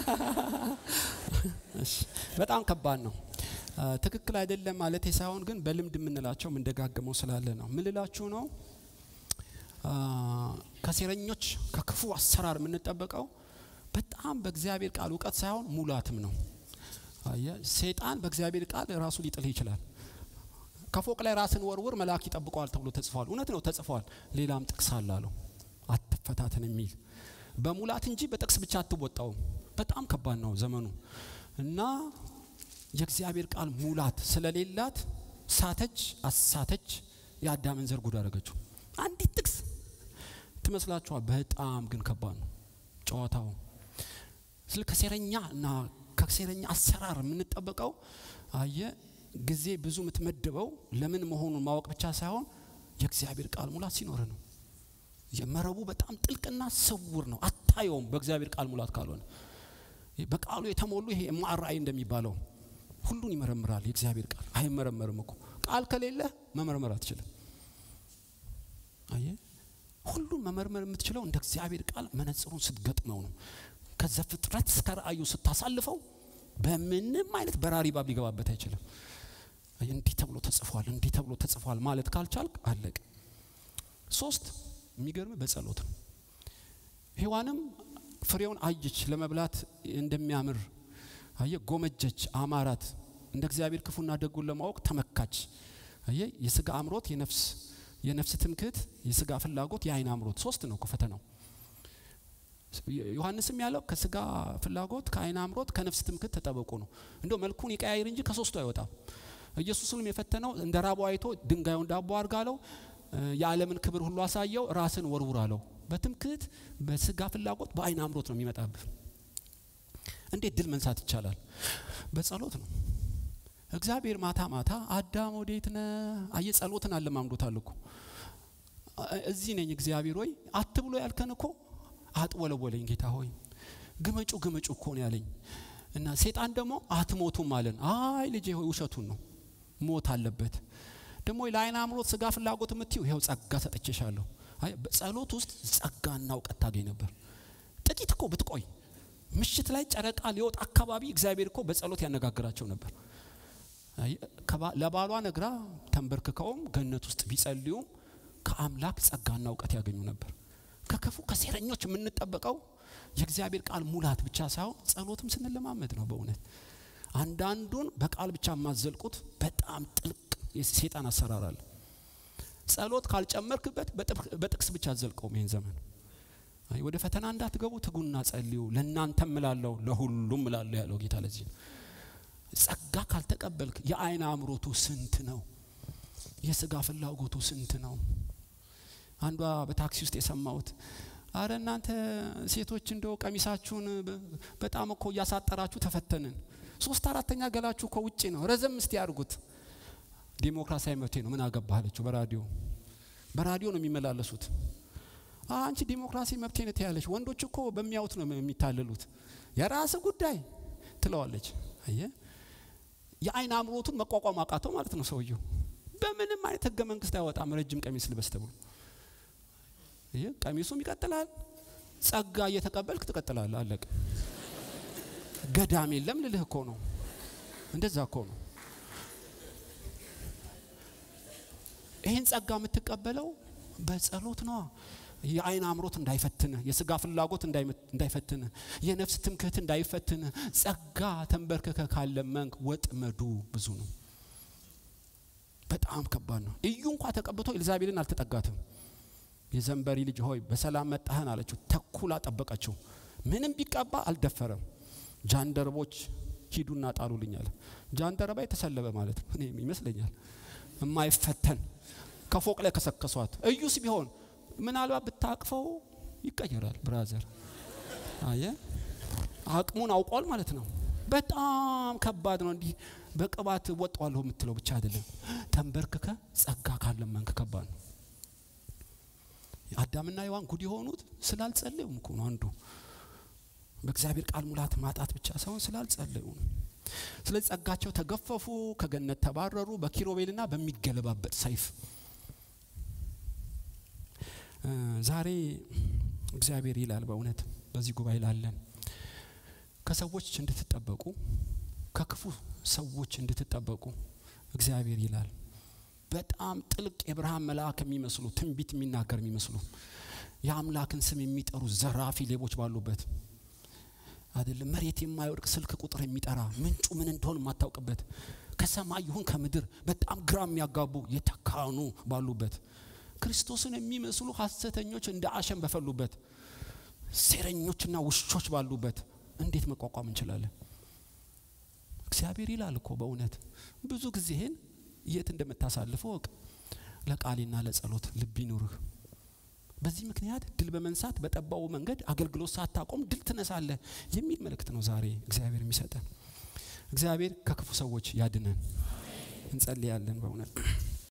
እሺ በጣም ከባድ ነው ትክክል አይደለም ማለት ሳይሆን ግን በልምድ ምንላቸው እንደጋገመው ስላለ ነው ምልላችሁ ነው ከሴረኞች ከክፉ አሰራር ምንጠበቀው በጣም በእግዚአብሔር ቃል ዕውቀት ሳይሆን ሙላትም ነው አየ ሰይጣን በእግዚአብሔር ቃል ራሱ ሊጥል ይችላል ከፎቅ ላይ ራስን ወርውር መላእክት ይጠብቀዋል ተብሎ ተጽፏል እውነት ነው ተጽፏል ሌላም ጥቅስ አላለው አትፈታተን የሚል በሙላት እንጂ በጥቅስ ብቻ አትወጣው በጣም ከባድ ነው ዘመኑ እና የእግዚአብሔር ቃል ሙላት ስለሌላት ሳተች አሳተች ያዳምን ዘር ጉድ አደረገችው አንዲት ጥቅስ ትመስላችኋል በጣም ግን ከባድ ነው ጨዋታው ስለ ከሴረኛና ከሴረኛ አሰራር ምንጠበቀው አየ ጊዜ ብዙ ምትመደበው ለምን መሆኑን ማወቅ ብቻ ሳይሆን የእግዚአብሔር ቃል ሙላት ሲኖር ነው የመረቡ በጣም ጥልቅና ስውር ነው አታየውም በእግዚአብሔር ቃል ሙላት ካልሆነ በቃሉ የተሞሉ ይሄ ማራይ እንደሚባለው ሁሉን ይመረምራል የእግዚአብሔር ቃል አይመረመርም እኮ ቃል ከሌለ መመርመር አትችልም አየ ሁሉን መመርመር የምትችለው እንደ እግዚአብሔር ቃል መነጽሩን ስትገጥመው ነው ከዘፍጥረት እስከ ራእዩ ስታሳልፈው በምንም አይነት በራሪ ባብ ሊገባበት አይችልም እንዲህ ተብሎ ተጽፏል ማለት ካልቻልክ አለቀ ሶስት የሚገርም በጸሎት ነው ሔዋንም ፍሬውን አየች ለመብላት እንደሚያምር አየ ጎመጀች አማራት እንደ እግዚአብሔር ክፉና ደጉን ለማወቅ ተመካች አየ የሥጋ አምሮት የነፍስ ትምክህት የሥጋ ፍላጎት የአይን አምሮት ሶስት ነው ፈተናው ዮሐንስም ያለው ከሥጋ ፍላጎት ከአይን አምሮት ከነፍስ ትምክህት ተጠበቁ ነው እንደው መልኩን ይቀያይር እንጂ ከሶስቱ አይወጣም ኢየሱስንም የፈተነው እንደ ራቡ አይቶ ድንጋዩን ዳቦ አርጋለው የዓለምን ክብር ሁሉ አሳየው ራስን ወርውራለው በትምክህት በሥጋ ፍላጎት በአይን አምሮት ነው የሚመጣብህ እንዴት ድል መንሳት ይቻላል በጸሎት ነው እግዚአብሔር ማታ አዳም ወዴት ነህ አየ ጸሎትን አለማምዶታል እኮ እዚህ ነኝ እግዚአብሔር ሆይ አትብሎ ያልከን እኮ አጥወለወለኝ ጌታ ሆይ ግመጩ እኮ ነው ያለኝ እና ሰይጣን ደግሞ አትሞቱም አለን አይ ልጄ ሆይ ውሸቱን ነው ሞት አለበት ደግሞ ለአይን አምሮት ሥጋ ፍላጎት የምትዩ ይሄው ጸጋ ሰጥቼሻለሁ አይ በጸሎት ውስጥ ጸጋና ዕውቀት ታገኝ ነበር ጥቂት እኮ ብትቆይ ምሽት ላይ ጨረቃ ሊወጣ አካባቢ እግዚአብሔር እኮ በጸሎት ያነጋግራቸው ነበር ለባሏ ነግራ ተንበርክከውም ገነት ውስጥ ቢጸልዩም ከአምላክ ጸጋና ዕውቀት ያገኙ ነበር ከከፉ ከሴረኞች የምንጠበቀው የእግዚአብሔር ቃል ሙላት ብቻ ሳይሆን ጸሎትም ስንለማመድ ነው በእውነት አንዳንዱን በቃል ብቻ ማዘልቁት በጣም ጥልቅ የሰይጣን አሰራር አለ ጸሎት ካልጨመርክበት በጥቅስ ብቻ አዘልቀው ይሄን ዘመን አይ ወደ ፈተና እንዳትገቡ ትጉና ጸልዩ ለእናንተም እላለሁ ለሁሉም እላለሁ ያለው ጌታ ለዚህ ጸጋ ካልተቀበልክ የአይን አምሮቱ ስንት ነው የሥጋ ፍላጎቱ ስንት ነው አንዷ በታክሲ ውስጥ የሰማሁት አረ እናንተ ሴቶች እንደው ቀሚሳችሁን በጣም እኮ ያሳጠራችሁ ተፈተንን 3/4ኛ ገላችሁ እኮ ውጪ ነው ረዘም እስቲ ያርጉት ዲሞክራሲያዊ መብት ነው ምን አገባሃለችሁ በራዲዮ ነው የሚመላለሱት አንቺ ዲሞክራሲ መብት ነው ያለሽ ወንዶች እኮ በሚያውት ነው የሚታለሉት የራስ ጉዳይ ትለዋለች አየ የአይን አምሮቱን መቋቋም አቃተው ማለት ነው ሰውየው በምንም አይነት ህገ መንግስት አይወጣም ረጅም ቀሚስ ልበስ ተብሎ ቀሚሱም ይቀጥላል ጸጋ እየተቀበልክ ትቀጥላለህ አለቀ ገዳም የለም ልልህ እኮ ነው እንደዛ እኮ ነው ይሄን ጸጋ የምትቀበለው በጸሎት ነው የአይን አምሮት እንዳይፈትነ የሥጋ ፍላጎት እንዳይፈትነ የነፍስ ትምክህት እንዳይፈትነ ጸጋ ተንበርከከ ካለመንክ ወጥመዱ ብዙ ነው በጣም ከባድ ነው እዩ እንኳን ተቀብቶ ኤልዛቤልን አልተጠጋትም የዘንበሪ ልጅ ሆይ በሰላም መጣህን አለችው ተኩላ ጠበቀችው ምንም ቢቀባ አልደፈረም ጃንደረቦች ሂዱና ጣሉልኛል ጃንደረባ የተሰለበ ማለት ነው እኔ ይመስለኛል የማይፈተን ከፎቅ ላይ ከሰከሷት እዩስ ቢሆን ምናልባት ብታቅፈው ይቀየራል ብራዘር አየ አቅሙን አውቋል ማለት ነው። በጣም ከባድ ነው። እንዲህ በቅባት ወጣዋለሁ የምትለው ብቻ አይደለም። ተንበርክከ ጸጋ ካለመንክ ከባድ ነው። አዳምና ሔዋን ጉድ የሆኑት ስላልጸለዩም እኮ ነው። አንዱ በእግዚአብሔር ቃል ሙላት ማጣት ብቻ ሳይሆን ስላልጸለዩ። ስለዚህ ጸጋቸው ተገፈፉ፣ ከገነት ተባረሩ በኪሩቤልና በሚገለባበጥ ሰይፍ። ዛሬ እግዚአብሔር ይላል በእውነት በዚህ ጉባኤ ላለን ከሰዎች እንድትጠበቁ ከክፉ ሰዎች እንድትጠበቁ እግዚአብሔር ይላል። በጣም ጥልቅ የብርሃን መልአክ የሚመስሉ ትንቢት የሚናገር የሚመስሉ የአምላክን ስም የሚጠሩ ዘራፊ ሌቦች ባሉበት አይደለም መሬት የማይወርቅ ስልክ ቁጥር የሚጠራ ምንጩ ምን እንደሆነ ማታውቅበት ከሰማይ ይሁን ከምድር በጣም ግራም ያጋቡ የተካኑ ባሉበት ክርስቶስን የሚመስሉ ሐሰተኞች እንደ አሸን በፈሉበት ሴረኞችና ውሾች ባሉበት እንዴት መቋቋም እንችላለን? እግዚአብሔር ይላል እኮ በእውነት ብዙ ጊዜህን የት እንደምታሳልፈው ወቅ ለቃልና ለጸሎት ልብ ይኑርህ። በዚህ ምክንያት ድል በመንሳት በጠባው መንገድ አገልግሎት ሳታቆም ድል ትነሳለህ የሚል መልእክት ነው ዛሬ እግዚአብሔር የሚሰጠን። እግዚአብሔር ከክፉ ሰዎች ያድነን። እንጸልያለን በእውነት